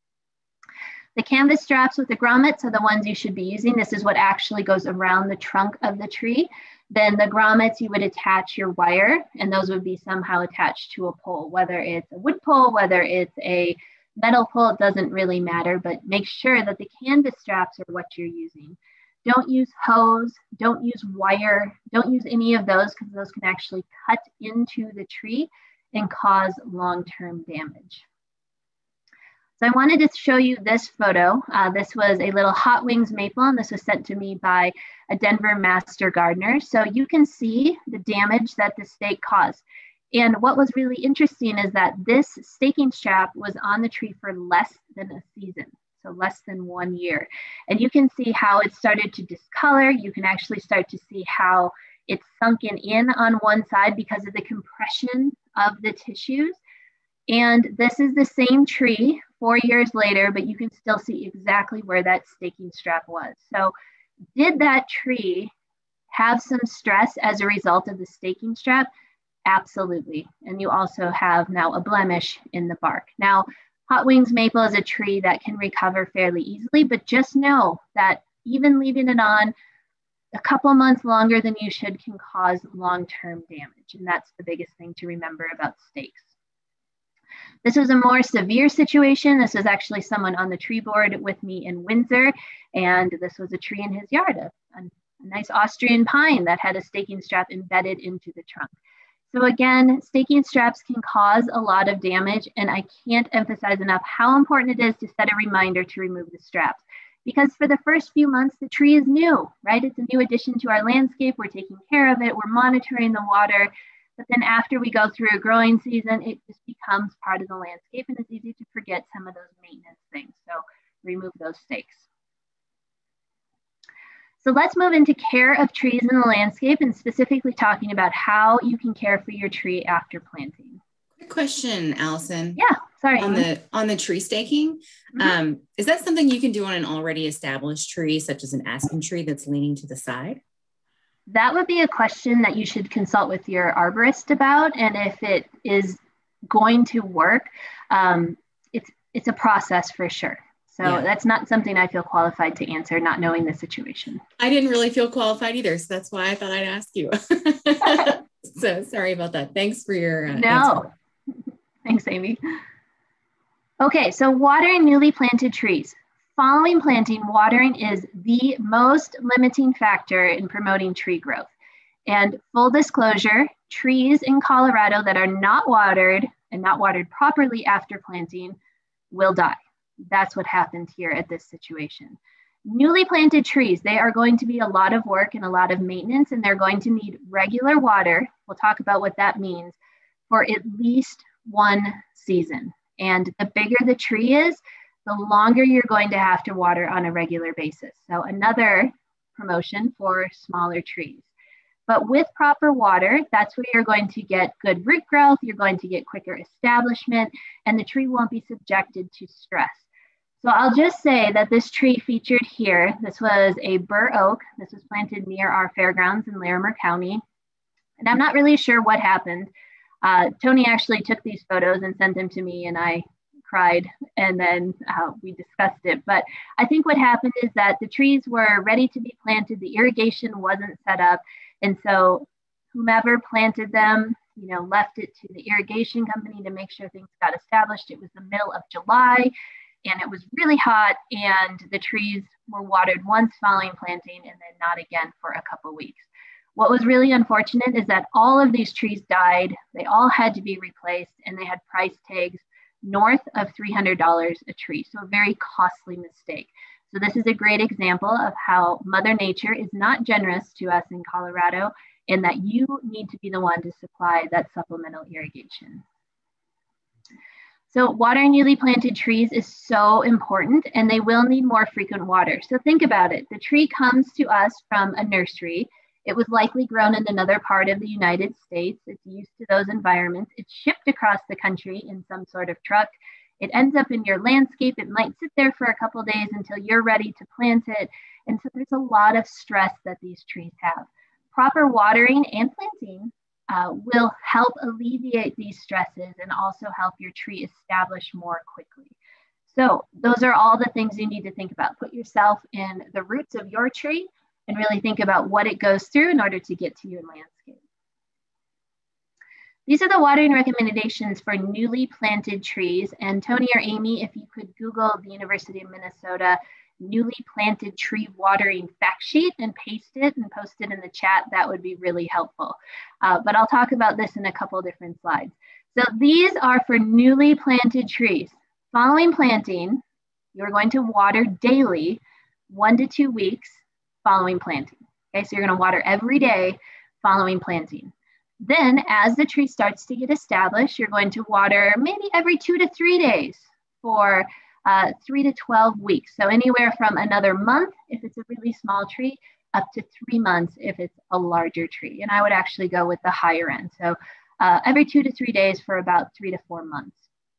The canvas straps with the grommets are the ones you should be using. This is what actually goes around the trunk of the tree. Then the grommets, you would attach your wire, and those would be somehow attached to a pole, whether it's a wood pole, whether it's a metal pole, it doesn't really matter, but make sure that the canvas straps are what you're using. Don't use hose, don't use wire, don't use any of those because those can actually cut into the tree and cause long-term damage. So I wanted to show you this photo. This was a little hot wings maple, and this was sent to me by a Denver master gardener. So you can see the damage that the stake caused. And what was really interesting is that this staking strap was on the tree for less than a season. So less than 1 year. And you can see how it started to discolor. You can actually start to see how it's sunken in on one side because of the compression of the tissues. And this is the same tree 4 years later, but you can still see exactly where that staking strap was. So did that tree have some stress as a result of the staking strap? Absolutely. And you also have now a blemish in the bark. Now, hot wings maple is a tree that can recover fairly easily, but just know that even leaving it on a couple months longer than you should can cause long-term damage. And that's the biggest thing to remember about stakes. This was a more severe situation. This was actually someone on the tree board with me in Windsor, and this was a tree in his yard, a nice Austrian pine that had a staking strap embedded into the trunk. So again, staking straps can cause a lot of damage, and I can't emphasize enough how important it is to set a reminder to remove the straps. Because for the first few months, the tree is new, right? It's a new addition to our landscape. We're taking care of it. We're monitoring the water. But then after we go through a growing season, it just becomes part of the landscape, and it's easy to forget some of those maintenance things. So remove those stakes. So let's move into care of trees in the landscape, and specifically talking about how you can care for your tree after planting. Quick question, Allison. Yeah, sorry. On the tree staking, is that something you can do on an already established tree, such as an aspen tree that's leaning to the side? That would be a question that you should consult with your arborist about, and if it is going to work, it's a process for sure. So that's not something I feel qualified to answer, not knowing the situation. I didn't really feel qualified either, so that's why I thought I'd ask you. So sorry about that. Thanks for your answer. Thanks, Amy. Okay, so watering newly planted trees. Following planting, watering is the most limiting factor in promoting tree growth. And full disclosure, trees in Colorado that are not watered and not watered properly after planting will die. That's what happened here at this situation. Newly planted trees, they are going to be a lot of work and a lot of maintenance, and they're going to need regular water. We'll talk about what that means for at least 1 season. And the bigger the tree is, the longer you're going to have to water on a regular basis. So another promotion for smaller trees. But with proper water, that's where you're going to get good root growth, you're going to get quicker establishment, and the tree won't be subjected to stress. So I'll just say that this tree featured here, this was a bur oak. This was planted near our fairgrounds in Larimer County. And I'm not really sure what happened. Tony actually took these photos and sent them to me, and I cried, and then we discussed it. But I think what happened is that the trees were ready to be planted. The irrigation wasn't set up. And so whomever planted them left it to the irrigation company to make sure things got established. It was the middle of July and it was really hot, and the trees were watered once following planting and then not again for a couple weeks. What was really unfortunate is that all of these trees died. They all had to be replaced, and they had price tags north of $300 a tree. So a very costly mistake. So this is a great example of how Mother Nature is not generous to us in Colorado, and that you need to be the one to supply that supplemental irrigation. So watering newly planted trees is so important, and they will need more frequent water. So think about it. The tree comes to us from a nursery. It was likely grown in another part of the United States. It's used to those environments. It's shipped across the country in some sort of truck. It ends up in your landscape. It might sit there for a couple days until you're ready to plant it. And so there's a lot of stress that these trees have. Proper watering and planting will help alleviate these stresses and also help your tree establish more quickly. So those are all the things you need to think about. Put yourself in the roots of your tree and really think about what it goes through in order to get to your landscape. These are the watering recommendations for newly planted trees. And Tony or Amy, if you could Google the University of Minnesota newly planted tree watering fact sheet and paste it and post it in the chat, that would be really helpful. But I'll talk about this in a couple different slides. So these are for newly planted trees. Following planting, you're going to water daily, 1 to 2 weeks following planting. Okay, so you're going to water every day following planting. Then as the tree starts to get established, you're going to water maybe every 2 to 3 days for 3 to 12 weeks. So anywhere from another month if it's a really small tree, up to 3 months if it's a larger tree. And I would actually go with the higher end. So every 2 to 3 days for about 3 to 4 months.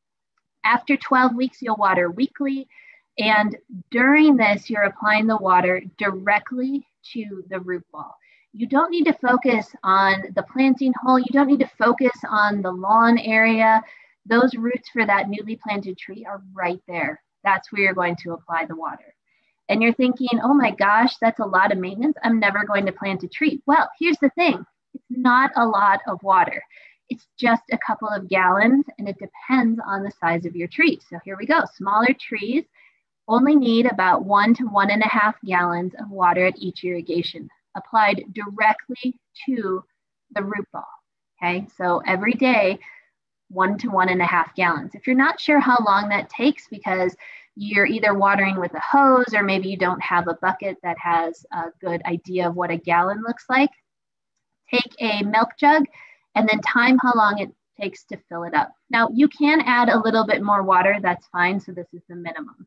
After 12 weeks, you'll water weekly. And during this, you're applying the water directly to the root ball. You don't need to focus on the planting hole. You don't need to focus on the lawn area. Those roots for that newly planted tree are right there. That's where you're going to apply the water. And you're thinking, oh my gosh, that's a lot of maintenance. I'm never going to plant a tree. Well, here's the thing. It's not a lot of water. It's just a couple of gallons, and it depends on the size of your tree. So here we go. Smaller trees only need about 1 to 1.5 gallons of water at each irrigation, applied directly to the root ball. Okay, so every day, 1 to 1.5 gallons. If you're not sure how long that takes because you're either watering with a hose or maybe you don't have a bucket that has a good idea of what a gallon looks like, take a milk jug and then time how long it takes to fill it up. Now you can add a little bit more water, that's fine. So this is the minimum.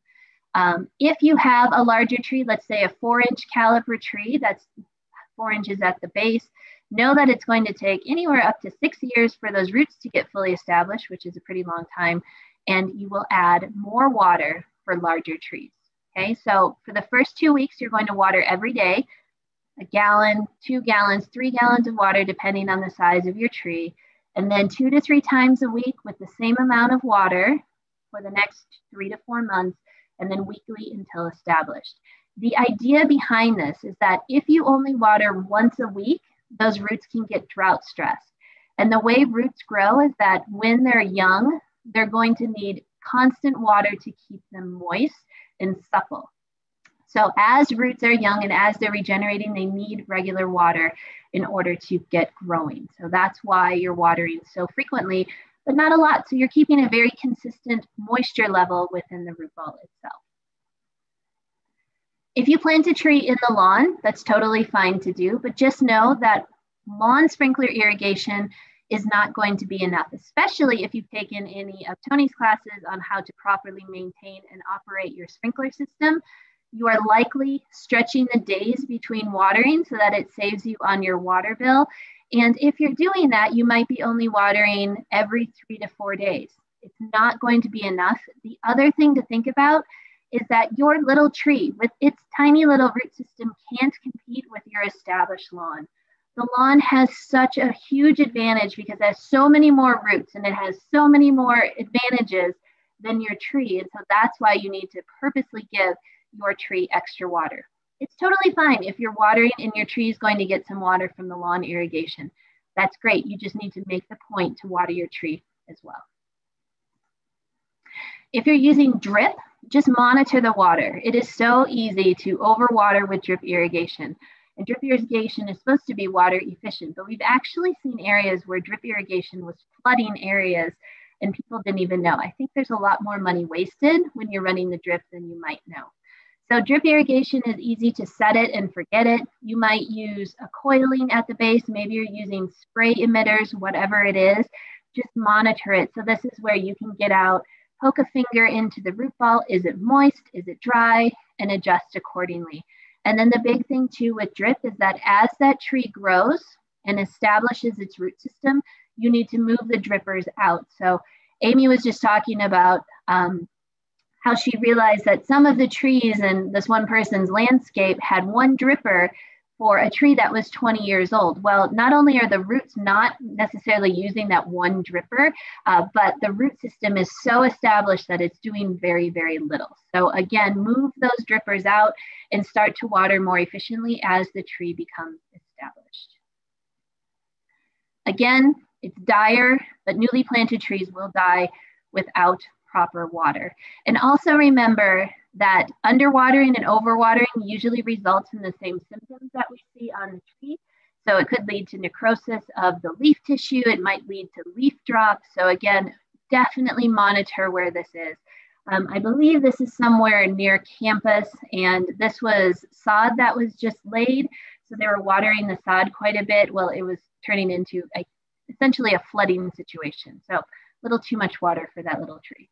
If you have a larger tree, let's say a 4-inch caliper tree, that's 4 inches at the base, know that it's going to take anywhere up to 6 years for those roots to get fully established, which is a pretty long time. And you will add more water for larger trees. Okay, so for the first 2 weeks, you're going to water every day, 1 gallon, 2 gallons, 3 gallons of water, depending on the size of your tree. And then 2 to 3 times a week with the same amount of water for the next 3 to 4 months, and then weekly until established. The idea behind this is that if you only water once a week, those roots can get drought stressed. And the way roots grow is that when they're young, they're going to need constant water to keep them moist and supple. So as roots are young and as they're regenerating, they need regular water in order to get growing. So that's why you're watering so frequently, but not a lot. So you're keeping a very consistent moisture level within the root ball itself. If you plant a tree in the lawn, that's totally fine to do, but just know that lawn sprinkler irrigation is not going to be enough, especially if you've taken any of Tony's classes on how to properly maintain and operate your sprinkler system. You are likely stretching the days between watering so that it saves you on your water bill. And if you're doing that, you might be only watering every 3 to 4 days. It's not going to be enough. The other thing to think about is that your little tree with its tiny little root system can't compete with your established lawn. The lawn has such a huge advantage because it has so many more roots and it has so many more advantages than your tree. And so that's why you need to purposely give your tree extra water. It's totally fine if you're watering and your tree is going to get some water from the lawn irrigation. that's great. You just need to make the point to water your tree as well. If you're using drip, just monitor the water. It is so easy to overwater with drip irrigation. And drip irrigation is supposed to be water efficient, but we've actually seen areas where drip irrigation was flooding areas and people didn't even know. I think there's a lot more money wasted when you're running the drip than you might know. So drip irrigation is easy to set it and forget it. You might use a coiling at the base. Maybe you're using spray emitters, whatever it is, just monitor it. So this is where you can get out, poke a finger into the root ball. Is it moist? Is it dry? And adjust accordingly. And then the big thing too with drip is that as that tree grows and establishes its root system, you need to move the drippers out. So Amy was just talking about how she realized that some of the trees in this one person's landscape had one dripper for a tree that was 20 years old. Well, not only are the roots not necessarily using that one dripper, but the root system is so established that it's doing very, very little. So again, move those drippers out and start to water more efficiently as the tree becomes established. Again, it's dire, but newly planted trees will die without proper water. And also remember that underwatering and overwatering usually results in the same symptoms that we see on the tree. So it could lead to necrosis of the leaf tissue. It might lead to leaf drop. So again, definitely monitor where this is. I believe this is somewhere near campus, and this was sod that was just laid. So they were watering the sod quite a bit. Well, it was turning into essentially a flooding situation. So a little too much water for that little tree.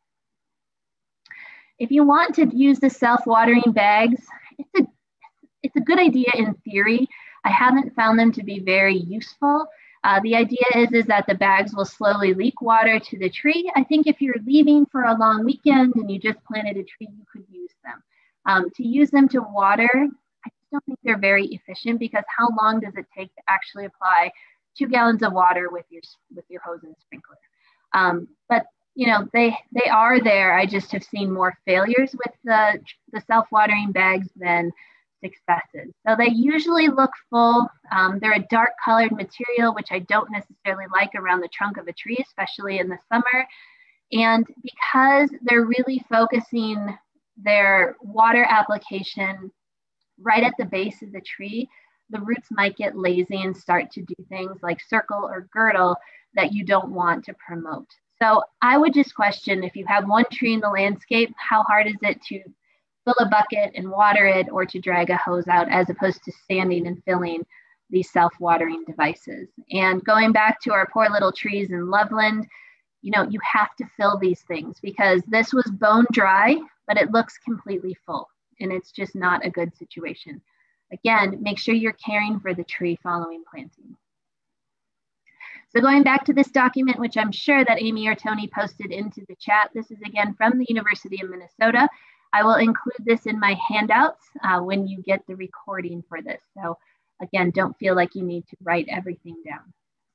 If you want to use the self-watering bags, it's a good idea in theory. I haven't found them to be very useful. The idea is that the bags will slowly leak water to the tree. I think if you're leaving for a long weekend and you just planted a tree, you could use them. To use them to water, I just don't think they're very efficient, because how long does it take to actually apply 2 gallons of water with your hose and sprinkler? But you know, they are there. I just have seen more failures with the self-watering bags than successes. So they usually look full. They're a dark colored material, which I don't necessarily like around the trunk of a tree, especially in the summer. And because they're really focusing their water application right at the base of the tree, the roots might get lazy and start to do things like circle or girdle that you don't want to promote. So I would just question, if you have one tree in the landscape, how hard is it to fill a bucket and water it, or to drag a hose out, as opposed to standing and filling these self-watering devices? And going back to our poor little trees in Loveland, you know, you have to fill these things, because this was bone dry, but it looks completely full, and it's just not a good situation. Again, make sure you're caring for the tree following planting. So going back to this document, which I'm sure that Amy or Tony posted into the chat, this is again from the University of Minnesota. I will include this in my handouts when you get the recording for this. So again, don't feel like you need to write everything down.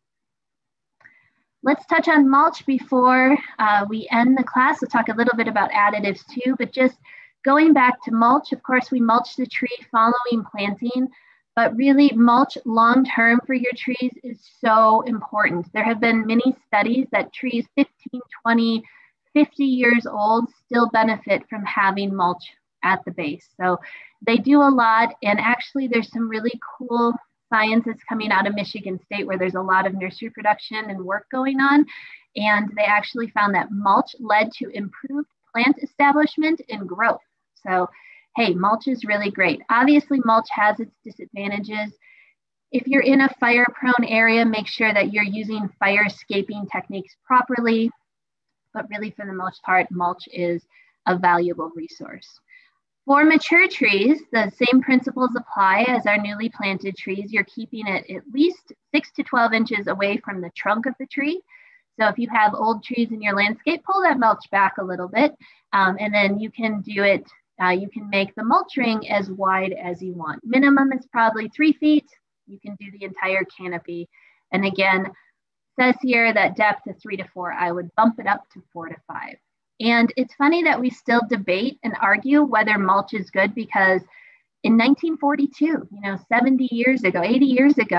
Let's touch on mulch before we end the class. We'll talk a little bit about additives too, but just going back to mulch, of course, we mulch the tree following planting. But really, mulch long-term for your trees is so important. There have been many studies that trees 15, 20, 50 years old still benefit from having mulch at the base. So they do a lot, and actually there's some really cool science that's coming out of Michigan State, where there's a lot of nursery production and work going on. And they actually found that mulch led to improved plant establishment and growth. So hey, mulch is really great. Obviously, mulch has its disadvantages. If you're in a fire-prone area, make sure that you're using fire escaping techniques properly. But really, for the most part, mulch is a valuable resource. For mature trees, the same principles apply as our newly planted trees. You're keeping it at least 6 to 12 inches away from the trunk of the tree. So if you have old trees in your landscape, pull that mulch back a little bit, and then you can do it. You can make the mulch ring as wide as you want. Minimum is probably 3 feet. You can do the entire canopy. And again, says here that depth is 3 to 4. I would bump it up to 4 to 5. And it's funny that we still debate and argue whether mulch is good, because in 1942, 70 years ago, 80 years ago,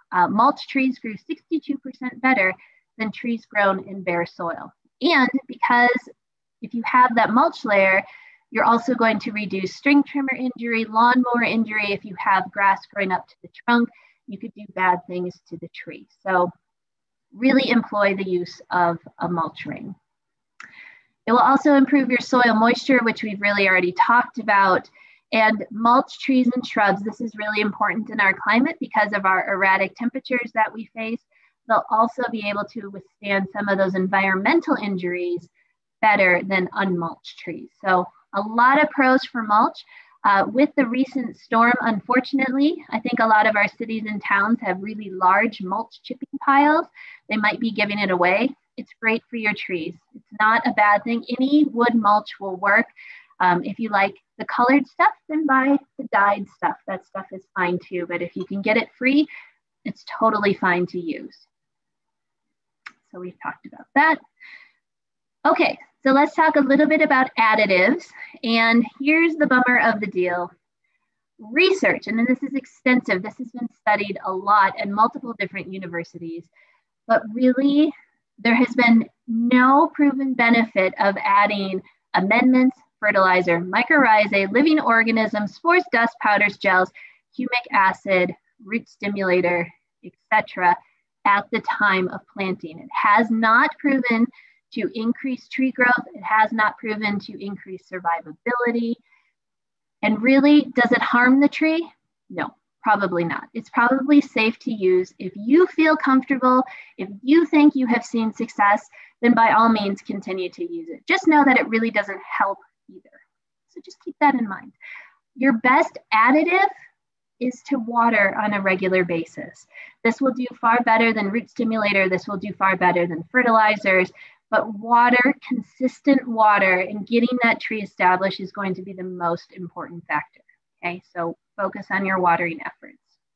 mulch trees grew 62% better than trees grown in bare soil. And because if you have that mulch layer, you're also going to reduce string trimmer injury, lawnmower injury. If you have grass growing up to the trunk, you could do bad things to the tree. So really employ the use of a mulch ring. It will also improve your soil moisture, which we've really already talked about. And mulch trees and shrubs, this is really important in our climate because of our erratic temperatures that we face. They'll also be able to withstand some of those environmental injuries better than unmulched trees. So a lot of pros for mulch. With the recent storm, unfortunately, I think a lot of our cities and towns have really large mulch chipping piles. They might be giving it away. It's great for your trees. It's not a bad thing. Any wood mulch will work. If you like the colored stuff, then buy the dyed stuff. That stuff is fine too, but if you can get it free, it's totally fine to use. So we've talked about that. Okay, so let's talk a little bit about additives. And here's the bummer of the deal. Research, and this is extensive. This has been studied a lot at multiple different universities, but really there has been no proven benefit of adding amendments, fertilizer, mycorrhizae, living organisms, spores, dust, powders, gels, humic acid, root stimulator, etc. at the time of planting. It has not proven to increase tree growth. It has not proven to increase survivability. And really, does it harm the tree? No, probably not. It's probably safe to use. If you feel comfortable, if you think you have seen success, then by all means continue to use it. Just know that it really doesn't help either. So just keep that in mind. Your best additive is to water on a regular basis. This will do far better than root stimulator. This will do far better than fertilizers. But water, consistent water, and getting that tree established is going to be the most important factor. Okay, so focus on your watering efforts.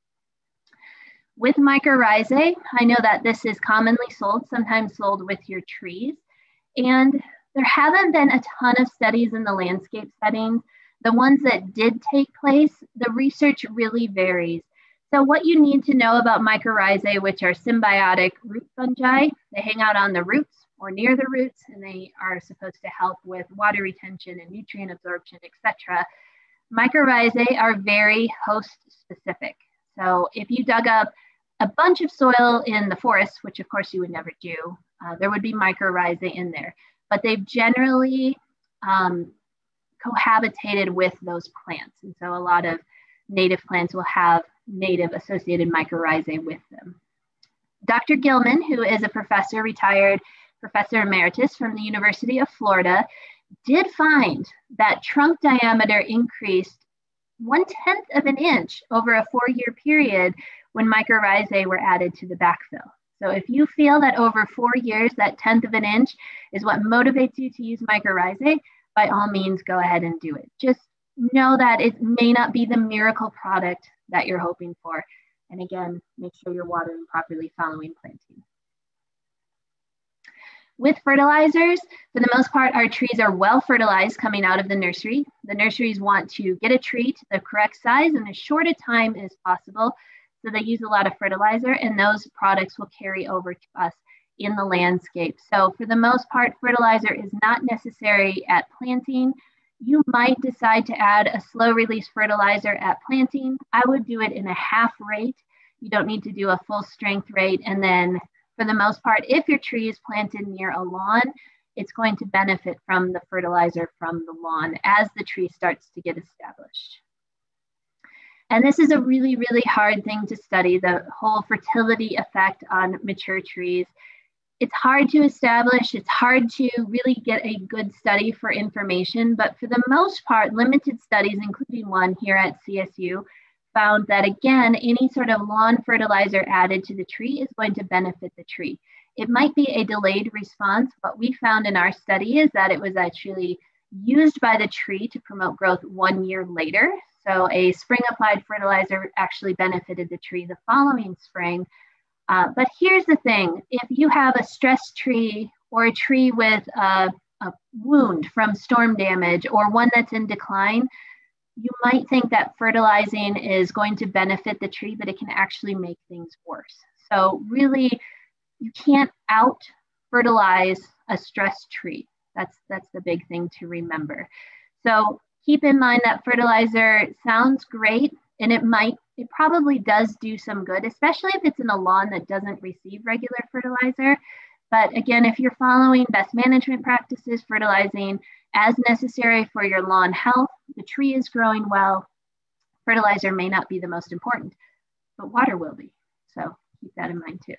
With mycorrhizae, I know that this is commonly sold, sometimes sold with your trees, and there haven't been a ton of studies in the landscape settings. The ones that did take place, the research really varies. So what you need to know about mycorrhizae, which are symbiotic root fungi, they hang out on the roots or near the roots, and they are supposed to help with water retention and nutrient absorption, etc. Mycorrhizae are very host specific. So if you dug up a bunch of soil in the forest, which of course you would never do, there would be mycorrhizae in there, but they've generally cohabitated with those plants. And so a lot of native plants will have native associated mycorrhizae with them. Dr. Gilman, who is a professor, retired professor emeritus from the University of Florida, did find that trunk diameter increased 1/10 of an inch over a 4-year period when mycorrhizae were added to the backfill. So if you feel that over 4 years, that 1/10 of an inch is what motivates you to use mycorrhizae, by all means, go ahead and do it. Just know that it may not be the miracle product that you're hoping for. And again, make sure you're watering properly following planting. With fertilizers, for the most part, our trees are well fertilized coming out of the nursery. The nurseries want to get a tree to the correct size in as short a time as possible. So they use a lot of fertilizer, and those products will carry over to us in the landscape. So for the most part, fertilizer is not necessary at planting. You might decide to add a slow release fertilizer at planting. I would do it in a half rate. You don't need to do a full strength rate. And then for the most part, if your tree is planted near a lawn, it's going to benefit from the fertilizer from the lawn as the tree starts to get established. And this is a really, really hard thing to study, the whole fertility effect on mature trees. It's hard to establish, it's hard to really get a good study for information, but for the most part, limited studies, including one here at CSU, found that again, any sort of lawn fertilizer added to the tree is going to benefit the tree. It might be a delayed response. What we found in our study is that it was actually used by the tree to promote growth 1 year later. So a spring applied fertilizer actually benefited the tree the following spring. But here's the thing, if you have a stressed tree or a tree with a wound from storm damage or one that's in decline, you might think that fertilizing is going to benefit the tree, but it can actually make things worse. So really, you can't out fertilize a stressed tree. That's the big thing to remember. So keep in mind that fertilizer sounds great, and it probably does do some good, especially if it's in a lawn that doesn't receive regular fertilizer. But again, if you're following best management practices, fertilizing as necessary for your lawn health, the tree is growing well, fertilizer may not be the most important, but water will be. So keep that in mind too.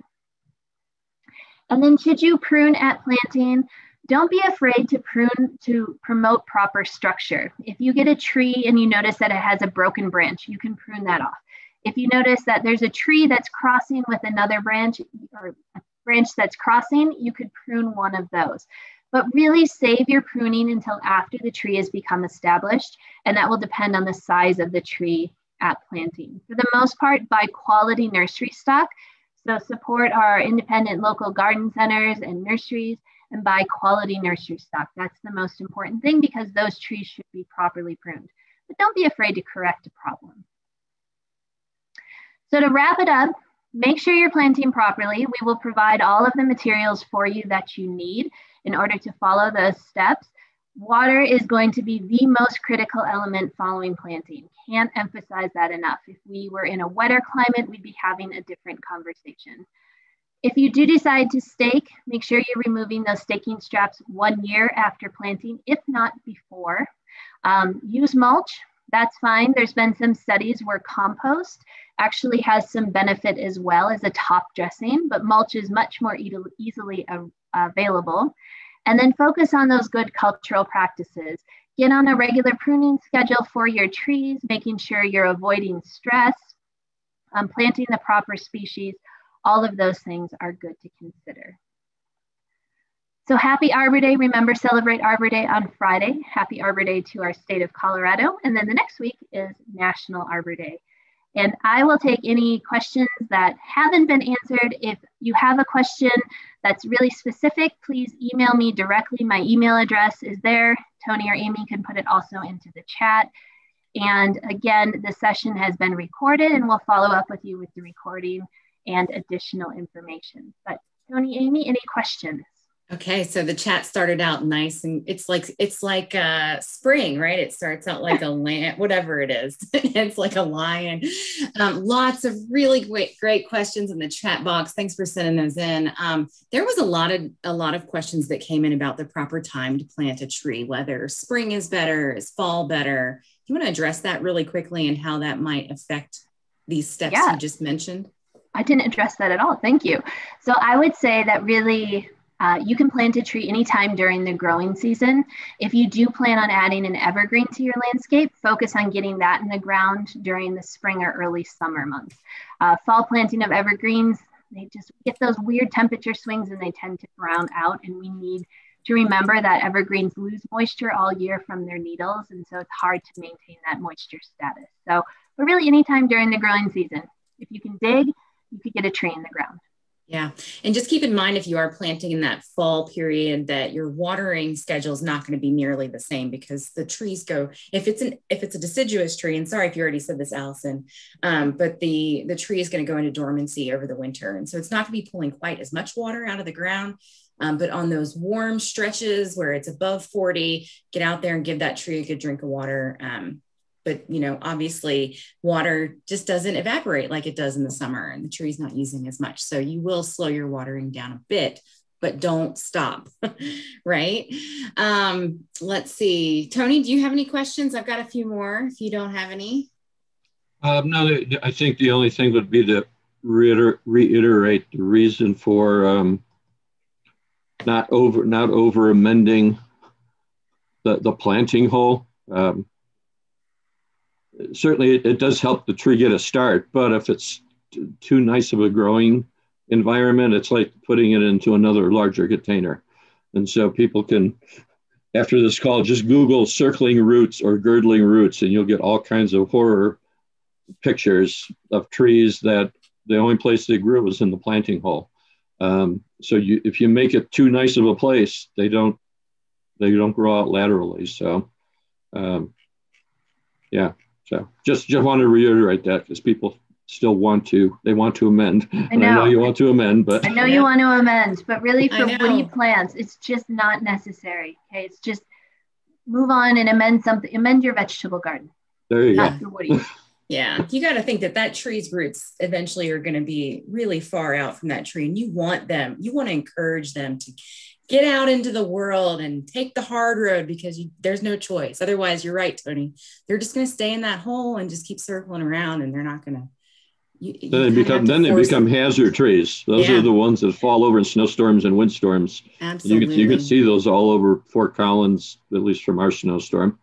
And then should you prune at planting? Don't be afraid to prune to promote proper structure. If you get a tree and you notice that it has a broken branch, you can prune that off. If you notice that there's a tree that's crossing with another branch or a branch that's crossing, you could prune one of those. But really save your pruning until after the tree has become established, and that will depend on the size of the tree at planting. For the most part, buy quality nursery stock. So support our independent local garden centers and nurseries and buy quality nursery stock. That's the most important thing because those trees should be properly pruned. But don't be afraid to correct a problem. So to wrap it up, make sure you're planting properly. We will provide all of the materials for you that you need in order to follow those steps. Water is going to be the most critical element following planting. Can't emphasize that enough. If we were in a wetter climate, we'd be having a different conversation. If you do decide to stake, make sure you're removing those staking straps 1 year after planting, if not before. Use mulch, that's fine. There's been some studies where compost actually has some benefit as well as a top dressing, but mulch is much more easily available. And then focus on those good cultural practices. Get on a regular pruning schedule for your trees, making sure you're avoiding stress, planting the proper species. All of those things are good to consider. So happy Arbor Day. Remember, celebrate Arbor Day on Friday. Happy Arbor Day to our state of Colorado. And then the next week is National Arbor Day. And I will take any questions that haven't been answered. If you have a question that's really specific, please email me directly. My email address is there. Tony or Amy can put it also into the chat. And again, the session has been recorded and we'll follow up with you with the recording and additional information. But Tony, Amy, any questions? Okay, so the chat started out nice, and it's like spring, right? It starts out like a lamb, whatever it is. It's like a lion. Lots of really great questions in the chat box. Thanks for sending those in. There was a lot of questions that came in about the proper time to plant a tree, whether spring is better, is fall better. Do you want to address that really quickly and how that might affect these steps you just mentioned? I didn't address that at all. Thank you. So I would say that really you can plant a tree anytime during the growing season. If you do plan on adding an evergreen to your landscape, focus on getting that in the ground during the spring or early summer months. Fall planting of evergreens, they just get those weird temperature swings and they tend to brown out. And we need to remember that evergreens lose moisture all year from their needles. And so it's hard to maintain that moisture status. So, but really anytime during the growing season, if you can dig, you could get a tree in the ground. Yeah. And just keep in mind, if you are planting in that fall period, that your watering schedule is not going to be nearly the same because the trees go, if it's a deciduous tree, and sorry if you already said this, Allison, but the tree is going to go into dormancy over the winter. And so it's not going to be pulling quite as much water out of the ground. But on those warm stretches where it's above 40, get out there and give that tree a good drink of water. But, you know, obviously water just doesn't evaporate like it does in the summer and the tree's not using as much. So you will slow your watering down a bit, but don't stop, right? Let's see. Tony, do you have any questions? I've got a few more if you don't have any. No, I think the only thing would be to reiterate the reason for not over amending the planting hole. Certainly it does help the tree get a start, but if it's too nice of a growing environment, it's like putting it into another larger container. And so people can, after this call, just Google circling roots or girdling roots, and you'll get all kinds of horror pictures of trees that the only place they grew was in the planting hole. So if you make it too nice of a place, they don't grow out laterally. So yeah. So just wanted to reiterate that because people still want to amend. I know you want to amend, but I know you want to amend, but really for woody plants, it's just not necessary. Okay, it's just move on and amend your vegetable garden. There you not go. Your woody. Yeah, you got to think that tree's roots eventually are going to be really far out from that tree, and you want to encourage them to get out into the world and take the hard road because there's no choice. Otherwise, you're right, Tony. They're just going to stay in that hole and just keep circling around, and they're not going to. Then they become hazard trees. Those are the ones that fall over in snowstorms and windstorms. Absolutely. You can see those all over Fort Collins, at least from our snowstorm.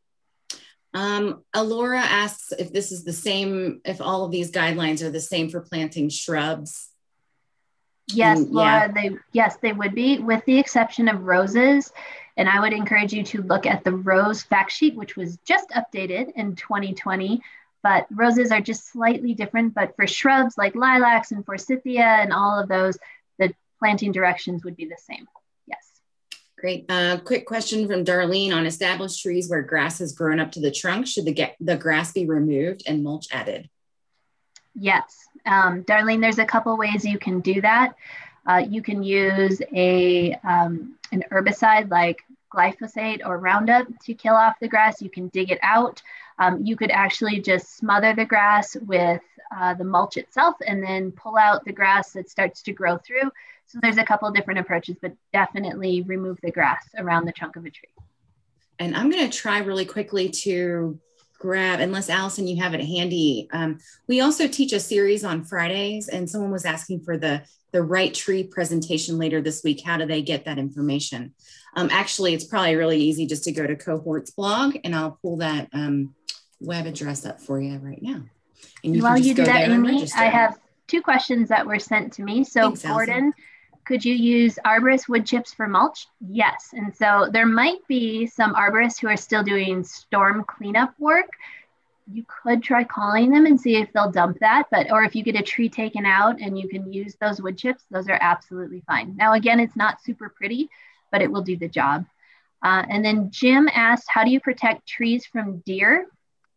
Alora asks if this is the same, if all of these guidelines are the same for planting shrubs. Yes, Laura, they would be, with the exception of roses. And I would encourage you to look at the rose fact sheet, which was just updated in 2020. But roses are just slightly different. But for shrubs like lilacs and forsythia and all of those, the planting directions would be the same. Yes. Great. Quick question from Darlene on established trees where grass has grown up to the trunk. Should the grass be removed and mulch added? Yes. Darlene, there's a couple ways you can do that. You can use an herbicide like glyphosate or Roundup to kill off the grass. You can dig it out. You could actually just smother the grass with the mulch itself and then pull out the grass that starts to grow through. So there's a couple different approaches, but definitely remove the grass around the trunk of a tree. And I'm going to try really quickly to grab, unless Allison, you have it handy. We also teach a series on Fridays, and someone was asking for the right tree presentation later this week. How do they get that information? Actually, it's probably really easy just to go to Cohort's blog, and I'll pull that web address up for you right now. And while you do that, Amy, I have 2 questions that were sent to me. So thanks, Gordon, Allison. Could you use arborist wood chips for mulch? Yes. And so there might be some arborists who are still doing storm cleanup work. You could try calling them and see if they'll dump that, or if you get a tree taken out and you can use those wood chips, those are absolutely fine. Now, again, it's not super pretty, but it will do the job. And then Jim asked, how do you protect trees from deer?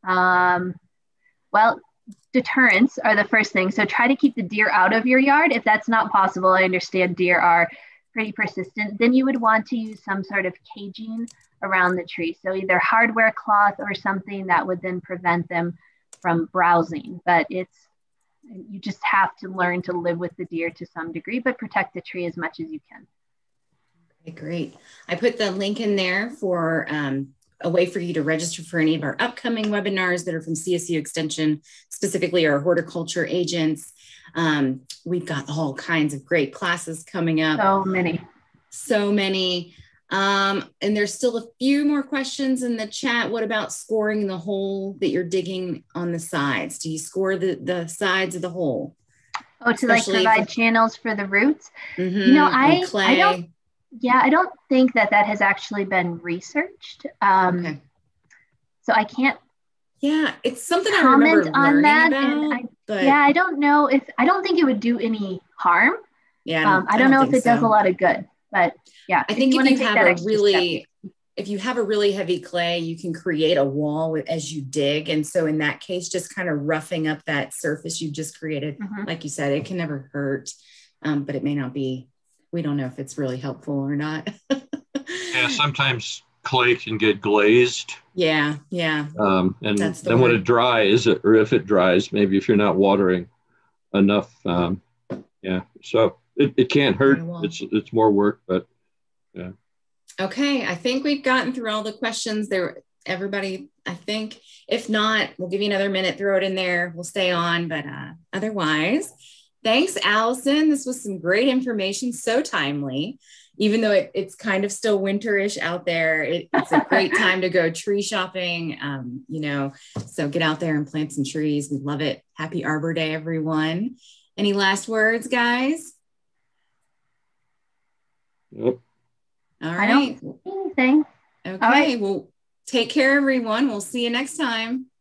Well, deterrents are the first thing. So try to keep the deer out of your yard. If that's not possible, I understand deer are pretty persistent. Then you would want to use some sort of caging around the tree. So either hardware cloth or something that would then prevent them from browsing. But you just have to learn to live with the deer to some degree, but protect the tree as much as you can. Okay, great. I put the link in there for a way for you to register for any of our upcoming webinars that are from CSU Extension, specifically our horticulture agents. We've got all kinds of great classes coming up. So many. And there's still a few more questions in the chat. What about scoring the hole that you're digging on the sides? Do you score the sides of the hole? Oh, to provide channels for the roots? Mm-hmm. I don't think that has actually been researched. Okay. So I can't. Yeah, it's something I remember learning about. I don't know I don't think it would do any harm. Yeah, I don't know if it does a lot of good, but yeah. I think if you have a really heavy clay, you can create a wall as you dig. And so in that case, just kind of roughing up that surface you've just created, like you said, it can never hurt, but it may not be. We don't know if it's really helpful or not. Yeah, sometimes clay can get glazed. Yeah. And then when it dries, or if it dries, maybe if you're not watering enough, so it can't hurt. It's more work, but yeah. Okay, I think we've gotten through all the questions there. Everybody, I think. If not, we'll give you another minute, throw it in there. We'll stay on, but otherwise. Thanks, Allison. This was some great information, so timely, even though it's kind of still winterish out there. It's a great time to go tree shopping, so get out there and plant some trees. We love it. Happy Arbor Day, everyone. Any last words, guys? Nope. All right. I don't see anything. Okay, well, take care, everyone. We'll see you next time.